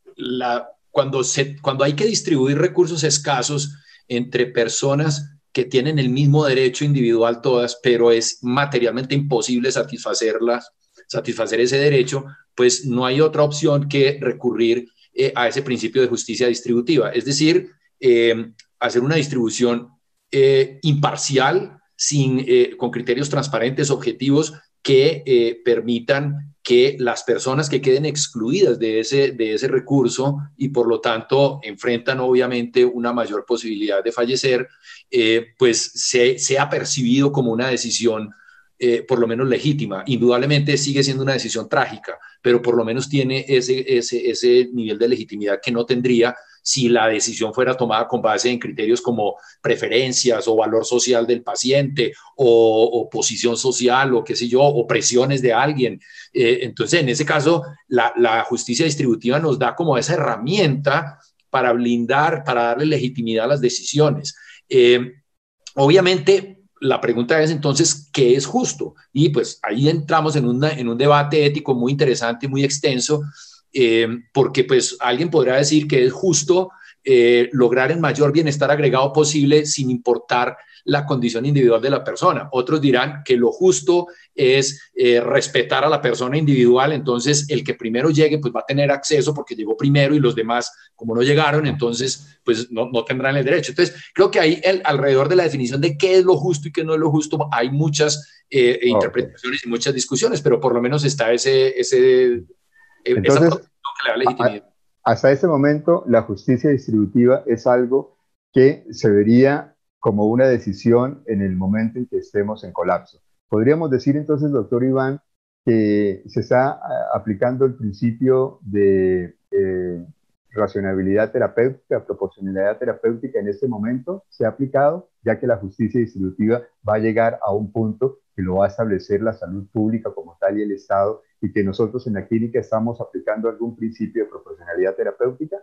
Speaker 2: la, cuando, se, cuando hay que distribuir recursos escasos entre personas que tienen el mismo derecho individual todas, pero es materialmente imposible satisfacerlas, satisfacer ese derecho, pues no hay otra opción que recurrir eh, a ese principio de justicia distributiva. Es decir, eh, hacer una distribución eh, imparcial, sin, eh, con criterios transparentes, objetivos, que eh, permitan que las personas que queden excluidas de ese, de ese recurso y por lo tanto enfrentan obviamente una mayor posibilidad de fallecer, eh, pues se, sea percibido como una decisión eh, por lo menos legítima. Indudablemente sigue siendo una decisión trágica, pero por lo menos tiene ese, ese, ese nivel de legitimidad que no tendría si la decisión fuera tomada con base en criterios como preferencias o valor social del paciente o, o posición social o qué sé yo, o presiones de alguien. Eh, entonces, en ese caso, la, la justicia distributiva nos da como esa herramienta para blindar, para darle legitimidad a las decisiones. Eh, obviamente, la pregunta es entonces, ¿qué es justo? Y pues ahí entramos en, una, en un debate ético muy interesante, muy extenso, eh, porque pues alguien podrá decir que es justo eh, lograr el mayor bienestar agregado posible sin importar la condición individual de la persona. Otros dirán que lo justo es eh, respetar a la persona individual, entonces el que primero llegue pues va a tener acceso porque llegó primero y los demás como no llegaron, entonces pues no, no tendrán el derecho. Entonces creo que ahí el, alrededor de la definición de qué es lo justo y qué no es lo justo hay muchas eh, okay. interpretaciones y muchas discusiones, pero por lo menos está ese, ese
Speaker 1: entonces,
Speaker 2: esa que le da legitimidad.
Speaker 1: A, hasta este momento la justicia distributiva es algo que se vería como una decisión en el momento en que estemos en colapso. Podríamos decir entonces, doctor Iván, que se está aplicando el principio de eh, racionalidad terapéutica, proporcionalidad terapéutica en este momento, se ha aplicado, ya que la justicia distributiva va a llegar a un punto que lo va a establecer la salud pública como tal y el Estado, y que nosotros en la clínica estamos aplicando algún principio de proporcionalidad terapéutica.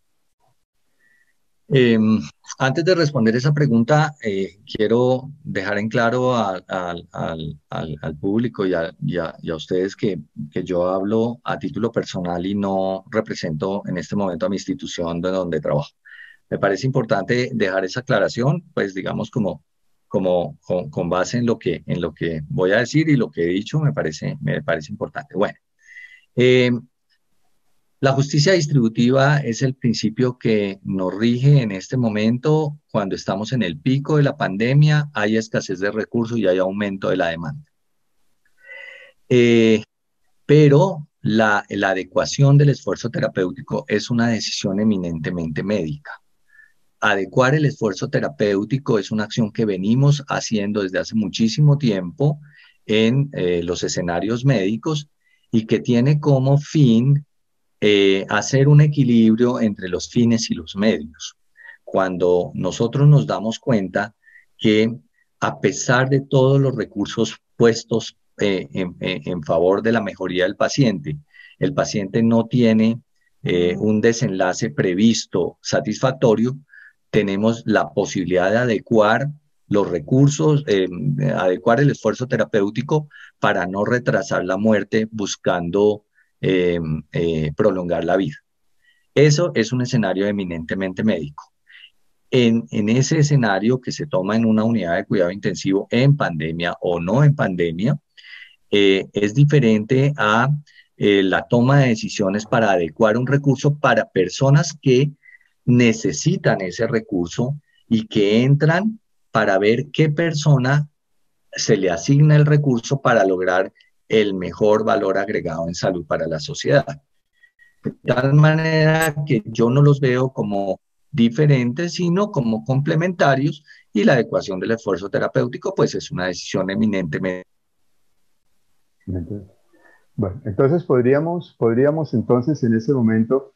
Speaker 3: Eh, antes de responder esa pregunta, eh, quiero dejar en claro a, a, al, al, al público y a, y a, y a ustedes que, que yo hablo a título personal y no represento en este momento a mi institución de donde trabajo. Me parece importante dejar esa aclaración, pues digamos como, como con, con base en lo, que, en lo que voy a decir y lo que he dicho, me parece, me parece importante. Bueno, eh, la justicia distributiva es el principio que nos rige en este momento cuando estamos en el pico de la pandemia, hay escasez de recursos y hay aumento de la demanda. Eh, pero la, la adecuación del esfuerzo terapéutico es una decisión eminentemente médica. Adecuar el esfuerzo terapéutico es una acción que venimos haciendo desde hace muchísimo tiempo en eh, los escenarios médicos y que tiene como fin eh, hacer un equilibrio entre los fines y los medios. Cuando nosotros nos damos cuenta que a pesar de todos los recursos puestos eh, en, en favor de la mejoría del paciente, el paciente no tiene eh, un desenlace previsto satisfactorio, tenemos la posibilidad de adecuar los recursos, eh, adecuar el esfuerzo terapéutico para no retrasar la muerte buscando eh, eh, prolongar la vida. Eso es un escenario eminentemente médico. En, en ese escenario que se toma en una unidad de cuidado intensivo en pandemia o no en pandemia, eh, es diferente a eh, la toma de decisiones para adecuar un recurso para personas que necesitan ese recurso y que entran para ver qué persona se le asigna el recurso para lograr el mejor valor agregado en salud para la sociedad. De tal manera que yo no los veo como diferentes, sino como complementarios, y la adecuación del esfuerzo terapéutico pues es una decisión eminentemente.
Speaker 1: Bueno, entonces podríamos, podríamos entonces en ese momento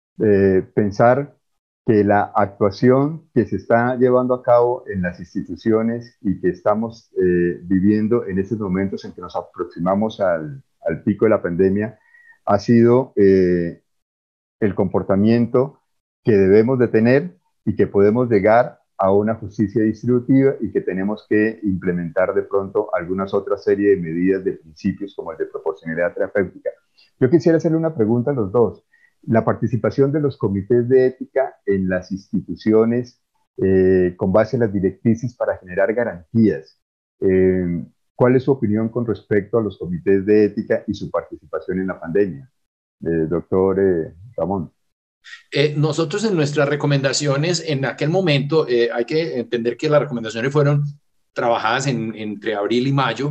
Speaker 1: eh, pensar que la actuación que se está llevando a cabo en las instituciones y que estamos eh, viviendo en estos momentos en que nos aproximamos al, al pico de la pandemia ha sido eh, el comportamiento que debemos de tener y que podemos llegar a una justicia distributiva y que tenemos que implementar de pronto algunas otras serie de medidas de principios como el de proporcionalidad terapéutica. Yo quisiera hacerle una pregunta a los dos. La participación de los comités de ética en las instituciones eh, con base en las directrices para generar garantías. Eh, ¿Cuál es su opinión con respecto a los comités de ética y su participación en la pandemia? Eh, doctor eh, Ramón.
Speaker 2: Eh, nosotros en nuestras recomendaciones, en aquel momento, eh, hay que entender que las recomendaciones fueron trabajadas en, entre abril y mayo.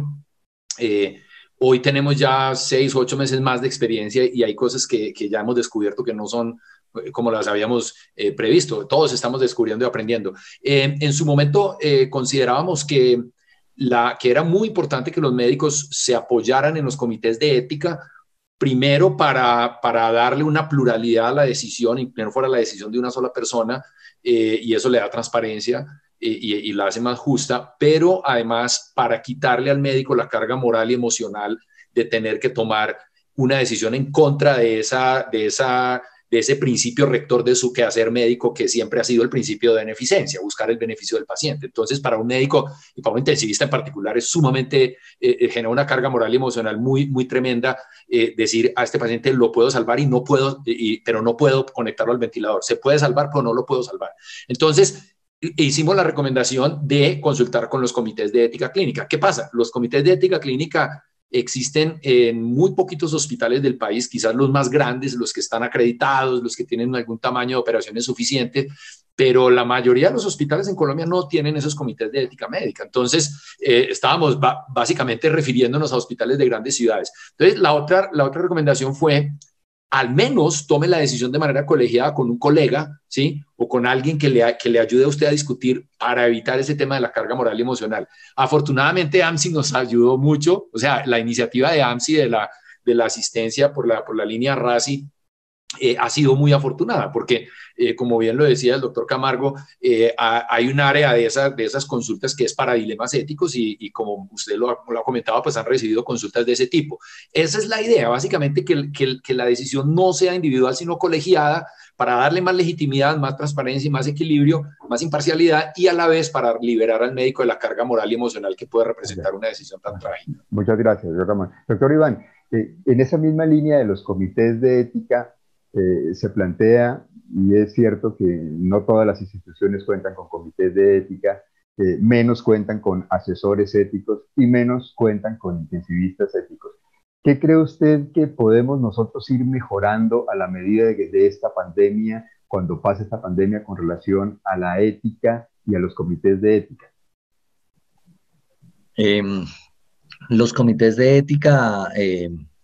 Speaker 2: Eh, hoy tenemos ya seis o ocho meses más de experiencia y hay cosas que, que ya hemos descubierto que no son eh, como las habíamos eh, previsto. Todos estamos descubriendo y aprendiendo. Eh, en su momento eh, considerábamos que, la, que era muy importante que los médicos se apoyaran en los comités de ética, primero para, para darle una pluralidad a la decisión y que no fuera la decisión de una sola persona, eh, y eso le da transparencia eh, y, y la hace más justa, pero además para quitarle al médico la carga moral y emocional de tener que tomar una decisión en contra de, esa, de, esa, de ese principio rector de su quehacer médico, que siempre ha sido el principio de beneficencia, buscar el beneficio del paciente. Entonces, para un médico y para un intensivista en particular es sumamente, eh, genera una carga moral y emocional muy, muy tremenda, eh, decir a este paciente lo puedo salvar y no puedo, y, pero no puedo conectarlo al ventilador. Se puede salvar, pero no lo puedo salvar. Entonces, hicimos la recomendación de consultar con los comités de ética clínica. ¿Qué pasa? Los comités de ética clínica existen en muy poquitos hospitales del país, quizás los más grandes, los que están acreditados, los que tienen algún tamaño de operaciones suficiente, pero la mayoría de los hospitales en Colombia no tienen esos comités de ética médica. Entonces, eh, estábamos básicamente refiriéndonos a hospitales de grandes ciudades. Entonces, la otra, la otra recomendación fue, al menos tome la decisión de manera colegiada con un colega, ¿sí? O con alguien que le, que le ayude a usted a discutir para evitar ese tema de la carga moral y emocional. Afortunadamente, AMSI nos ayudó mucho, o sea, la iniciativa de AMSI de la, de la asistencia por la, por la línea RASI eh, ha sido muy afortunada, porque eh, como bien lo decía el doctor Camargo, eh, a, hay un área de, esa, de esas consultas que es para dilemas éticos y, y como usted lo ha, lo ha comentado, pues han recibido consultas de ese tipo. Esa es la idea, básicamente, que, que, que la decisión no sea individual, sino colegiada, para darle más legitimidad, más transparencia y más equilibrio, más imparcialidad, y a la vez para liberar al médico de la carga moral y emocional que puede representar una decisión tan trágica.
Speaker 1: Muchas gracias, doctor Ramón. Doctor Iván, eh, en esa misma línea de los comités de ética, Eh, se plantea, y es cierto que no todas las instituciones cuentan con comités de ética, eh, menos cuentan con asesores éticos y menos cuentan con intensivistas éticos. ¿Qué cree usted que podemos nosotros ir mejorando a la medida de, de esta pandemia, cuando pase esta pandemia, con relación a la ética y a los comités de ética?
Speaker 3: Eh, los comités de ética eh,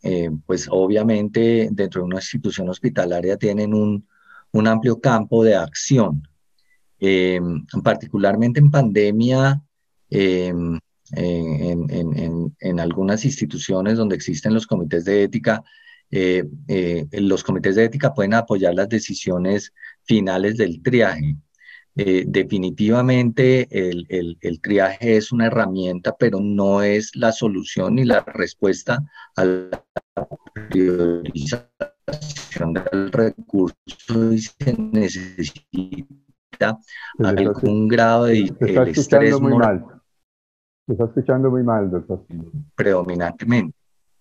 Speaker 3: eh, pues obviamente dentro de una institución hospitalaria tienen un, un amplio campo de acción. Eh, particularmente en pandemia, eh, en, en, en, en algunas instituciones donde existen los comités de ética, eh, eh, los comités de ética pueden apoyar las decisiones finales del triaje. Eh, definitivamente el, el, el triaje es una herramienta, pero no es la solución ni la respuesta a la priorización del recurso y se necesita
Speaker 1: Se le está,
Speaker 3: algún grado de
Speaker 1: se está
Speaker 3: el
Speaker 1: escuchando
Speaker 3: estrés
Speaker 1: muy
Speaker 3: moral
Speaker 1: mal. Se está escuchando muy mal, doctor.
Speaker 3: predominantemente.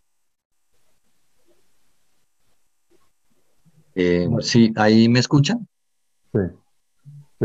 Speaker 3: Eh, sí, ¿ahí me escuchan?
Speaker 1: Sí, sí.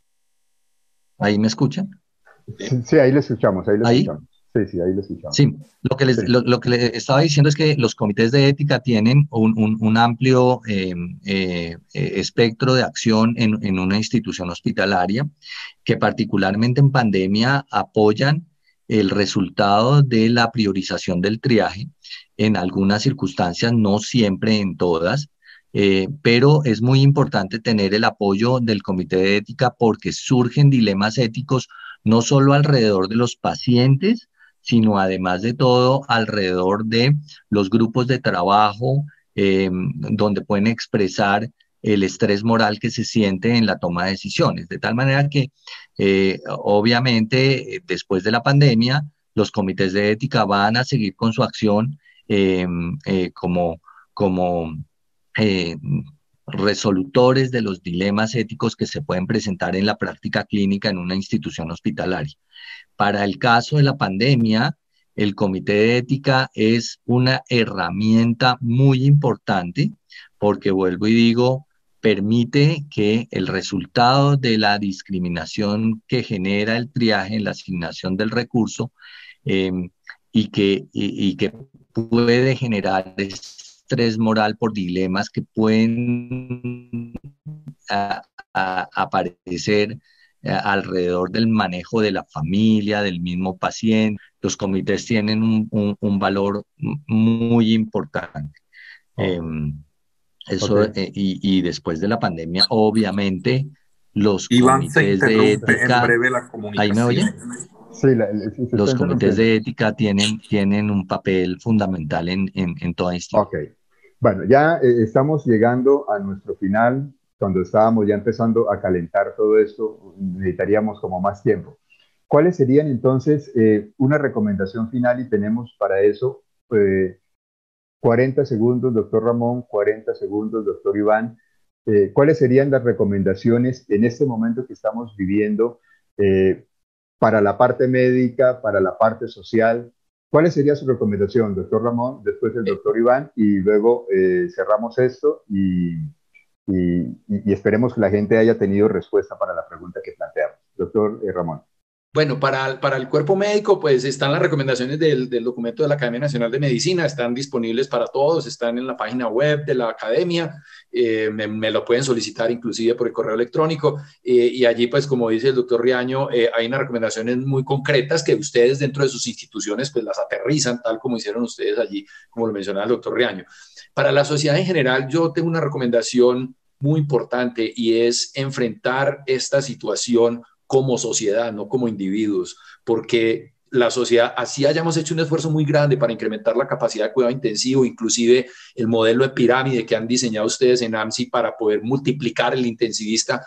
Speaker 3: ¿Ahí me escuchan?
Speaker 1: Sí, sí, ahí le escuchamos, ahí le
Speaker 3: ¿Ahí?
Speaker 1: escuchamos. Sí, sí, ahí le escuchamos.
Speaker 3: Sí, lo que les,
Speaker 1: Sí.
Speaker 3: lo, lo que les estaba diciendo es que los comités de ética tienen un, un, un amplio eh, eh, espectro de acción en, en una institución hospitalaria que particularmente en pandemia apoyan el resultado de la priorización del triaje en algunas circunstancias, no siempre en todas, eh, pero es muy importante tener el apoyo del comité de ética porque surgen dilemas éticos no solo alrededor de los pacientes, sino además de todo alrededor de los grupos de trabajo, eh, donde pueden expresar el estrés moral que se siente en la toma de decisiones. De tal manera que, eh, obviamente, eh, después de la pandemia, los comités de ética van a seguir con su acción eh, eh, como, como eh, resolutores de los dilemas éticos que se pueden presentar en la práctica clínica en una institución hospitalaria. Para el caso de la pandemia, el comité de ética es una herramienta muy importante porque, vuelvo y digo, permite que el resultado de la discriminación que genera el triaje en la asignación del recurso eh, y, que, y, y que puede generar estrés moral por dilemas que pueden a, a, aparecer alrededor del manejo de la familia, del mismo paciente. Los comités tienen un, un, un valor muy importante. Oh. Eh, eso, okay. eh, y, y después de la pandemia, obviamente, los
Speaker 4: Iván,
Speaker 3: comités
Speaker 4: se
Speaker 3: de ética...
Speaker 4: en breve la comunicación.
Speaker 3: ¿Ahí me oyen?
Speaker 1: Sí, la, sí se
Speaker 3: los comités de ética tienen, tienen un papel fundamental en, en, en toda institución.
Speaker 1: Ok. Bueno, ya eh, estamos llegando a nuestro final. Cuando estábamos ya empezando a calentar todo esto, necesitaríamos como más tiempo. ¿Cuáles serían entonces eh, una recomendación final? Y tenemos para eso eh, cuarenta segundos, doctor Ramón, cuarenta segundos, doctor Iván. Eh, ¿Cuáles serían las recomendaciones en este momento que estamos viviendo eh, para la parte médica, para la parte social? ¿Cuál sería su recomendación, doctor Ramón, después el doctor Iván, y luego eh, cerramos esto y, y, y esperemos que la gente haya tenido respuesta para la pregunta que planteamos? Doctor eh, Ramón.
Speaker 2: Bueno, para, para el cuerpo médico, pues están las recomendaciones del, del documento de la Academia Nacional de Medicina, están disponibles para todos, están en la página web de la Academia, eh, me, me lo pueden solicitar inclusive por el correo electrónico, eh, y allí, pues como dice el doctor Riaño, eh, hay unas recomendaciones muy concretas que ustedes dentro de sus instituciones, pues las aterrizan, tal como hicieron ustedes allí, como lo mencionaba el doctor Riaño. Para la sociedad en general, yo tengo una recomendación muy importante y es enfrentar esta situación como sociedad, no como individuos, porque la sociedad, así hayamos hecho un esfuerzo muy grande para incrementar la capacidad de cuidado intensivo, inclusive el modelo de pirámide que han diseñado ustedes en AMSI para poder multiplicar el intensivista,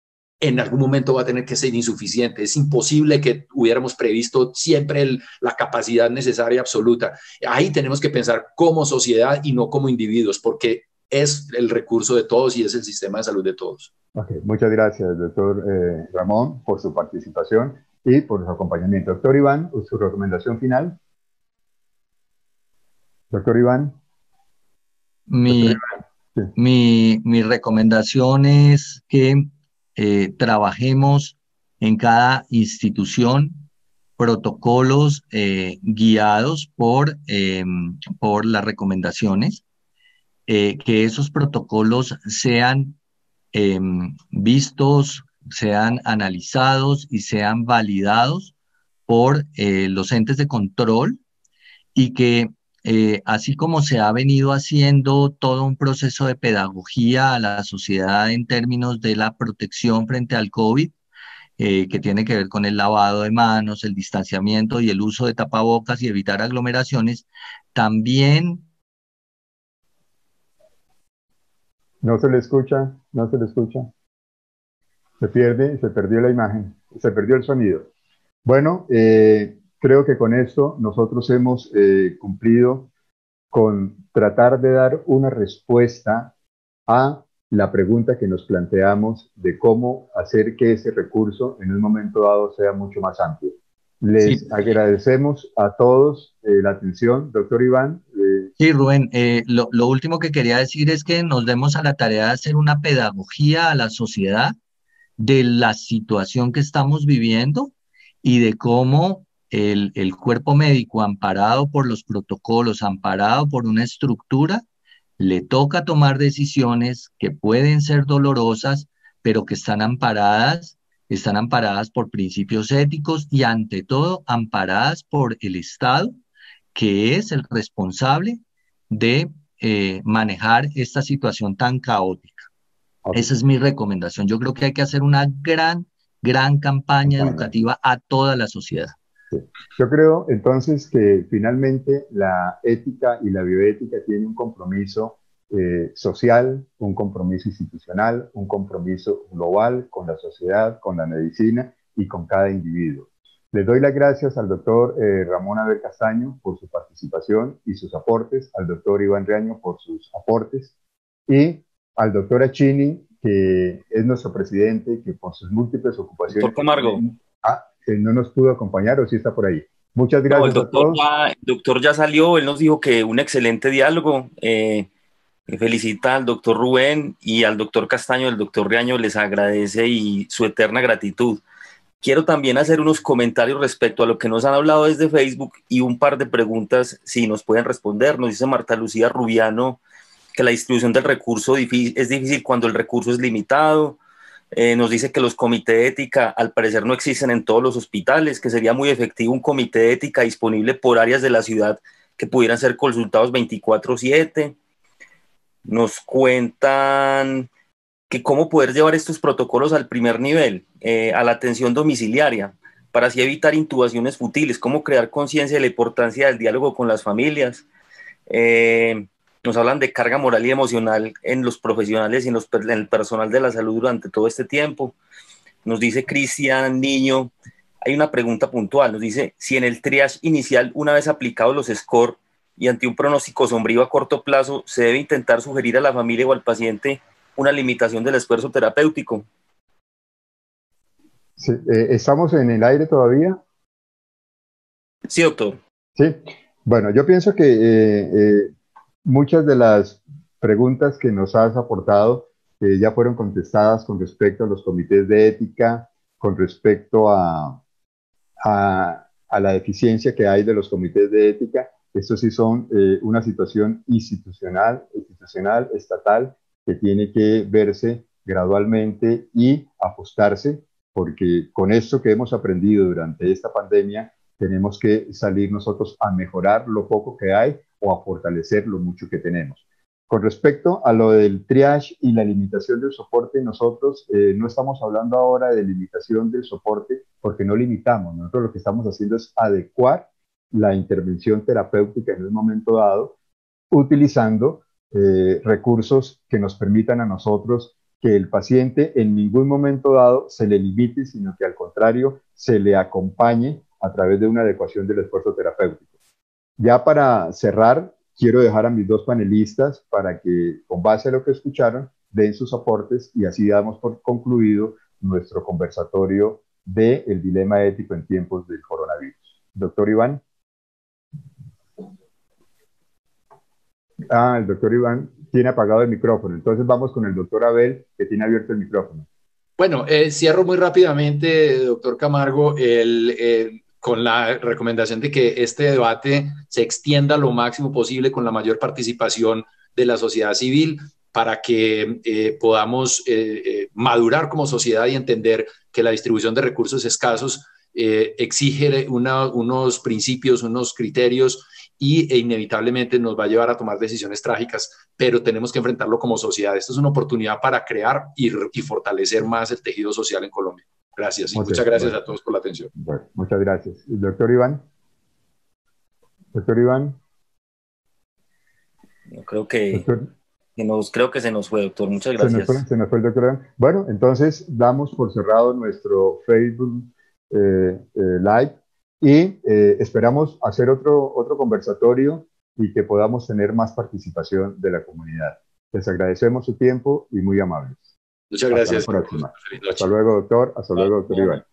Speaker 2: en algún momento va a tener que ser insuficiente. Es imposible que hubiéramos previsto siempre el, la capacidad necesaria absoluta. Ahí tenemos que pensar como sociedad y no como individuos, porque es el recurso de todos y es el sistema de salud de todos.
Speaker 1: Okay, muchas gracias, doctor eh, Ramón, por su participación y por su acompañamiento. Doctor Iván, su recomendación final. Doctor Iván.
Speaker 3: Mi, doctor Iván. Sí. mi, mi recomendación es que eh, trabajemos en cada institución protocolos eh, guiados por, eh, por las recomendaciones, eh, que esos protocolos sean Eh, vistos, sean analizados y sean validados por eh, los entes de control y que eh, así como se ha venido haciendo todo un proceso de pedagogía a la sociedad en términos de la protección frente al COVID, eh, que tiene que ver con el lavado de manos, el distanciamiento y el uso de tapabocas y evitar aglomeraciones, también...
Speaker 1: No se le escucha, no se le escucha. Se pierde, se perdió la imagen, se perdió el sonido. Bueno, eh, creo que con esto nosotros hemos eh, cumplido con tratar de dar una respuesta a la pregunta que nos planteamos de cómo hacer que ese recurso en un momento dado sea mucho más amplio. Les
Speaker 3: Sí.
Speaker 1: agradecemos a todos eh, la atención. Doctor Iván. Eh,
Speaker 3: Sí, Rubén, eh, lo, lo último que quería decir es que nos demos a la tarea de hacer una pedagogía a la sociedad de la situación que estamos viviendo y de cómo el, el cuerpo médico, amparado por los protocolos, amparado por una estructura, le toca tomar decisiones que pueden ser dolorosas, pero que están amparadas, están amparadas por principios éticos y ante todo amparadas por el Estado, que es el responsable de eh, manejar esta situación tan caótica.
Speaker 1: okay.
Speaker 3: Esa es mi recomendación. Yo creo que hay que hacer una gran, gran campaña, campaña. educativa a toda la sociedad.
Speaker 1: Sí. Yo creo entonces que finalmente la ética y la bioética tienen un compromiso eh, social, un compromiso institucional, un compromiso global con la sociedad, con la medicina y con cada individuo. Les doy las gracias al doctor eh, Ramón Abel Castaño por su participación y sus aportes, al doctor Iván Riaño por sus aportes y al doctor Achini, que es nuestro presidente, que por sus múltiples ocupaciones...
Speaker 4: Doctor Camargo.
Speaker 1: Ah, que no nos pudo acompañar o sí está por ahí. Muchas gracias
Speaker 4: no, el doctor
Speaker 1: a todos.
Speaker 4: Ya, el doctor ya salió, él nos dijo que un excelente diálogo. Eh, felicita al doctor Rubén y al doctor Castaño, el doctor Riaño les agradece y su eterna gratitud. Quiero también hacer unos comentarios respecto a lo que nos han hablado desde Facebook y un par de preguntas, si nos pueden responder. Nos dice Marta Lucía Rubiano que la distribución del recurso es difícil cuando el recurso es limitado. Eh, nos dice que los comités de ética al parecer no existen en todos los hospitales, que sería muy efectivo un comité de ética disponible por áreas de la ciudad que pudieran ser consultados veinticuatro siete. Nos cuentan que cómo poder llevar estos protocolos al primer nivel, eh, a la atención domiciliaria, para así evitar intubaciones futiles, cómo crear conciencia de la importancia del diálogo con las familias. Eh, nos hablan de carga moral y emocional en los profesionales y en, los, en el personal de la salud durante todo este tiempo. Nos dice Cristian Niño, hay una pregunta puntual, nos dice, si en el triage inicial, una vez aplicados los score y ante un pronóstico sombrío a corto plazo, se debe intentar sugerir a la familia o al paciente una limitación del esfuerzo terapéutico.
Speaker 1: Sí, eh, ¿estamos en el aire todavía?
Speaker 4: Sí, doctor.
Speaker 1: Sí, bueno, yo pienso que eh, eh, muchas de las preguntas que nos has aportado eh, ya fueron contestadas con respecto a los comités de ética, con respecto a, a, a la deficiencia que hay de los comités de ética. Estos sí son eh, una situación institucional, institucional, estatal, que tiene que verse gradualmente y ajustarse, porque con esto que hemos aprendido durante esta pandemia, tenemos que salir nosotros a mejorar lo poco que hay o a fortalecer lo mucho que tenemos. Con respecto a lo del triage y la limitación del soporte, nosotros eh, no estamos hablando ahora de limitación del soporte porque no limitamos. Nosotros lo que estamos haciendo es adecuar la intervención terapéutica en un momento dado, utilizando eh, recursos que nos permitan a nosotros que el paciente en ningún momento dado se le limite, sino que al contrario se le acompañe a través de una adecuación del esfuerzo terapéutico. Ya para cerrar, quiero dejar a mis dos panelistas para que, con base a lo que escucharon, den sus aportes y así damos por concluido nuestro conversatorio del dilema ético en tiempos del coronavirus. Doctor Iván. Ah, el doctor Iván tiene apagado el micrófono. Entonces vamos con el doctor Abel, que tiene abierto el micrófono.
Speaker 2: Bueno, eh, cierro muy rápidamente, doctor Camargo, el, eh, con la recomendación de que este debate se extienda lo máximo posible con la mayor participación de la sociedad civil para que eh, podamos eh, eh, madurar como sociedad y entender que la distribución de recursos escasos eh, exige una, unos principios, unos criterios y, e inevitablemente nos va a llevar a tomar decisiones trágicas, pero tenemos que enfrentarlo como sociedad. Esto es una oportunidad para crear y, y fortalecer más el tejido social en Colombia. Gracias y muchas, muchas gracias bueno. a todos por la atención.
Speaker 1: Bueno, muchas gracias. Doctor Iván. Doctor Iván.
Speaker 4: Yo creo que,
Speaker 1: doctor,
Speaker 4: que nos, creo que se nos fue, doctor. Muchas gracias.
Speaker 1: Se nos fue, se nos fue el doctor Iván. Bueno, entonces damos por cerrado nuestro Facebook eh, eh, Live y eh, esperamos hacer otro, otro conversatorio y que podamos tener más participación de la comunidad. Les agradecemos su tiempo y muy amables.
Speaker 2: Muchas gracias.
Speaker 1: Hasta la próxima. Hasta luego, doctor. Hasta luego, doctor Iván.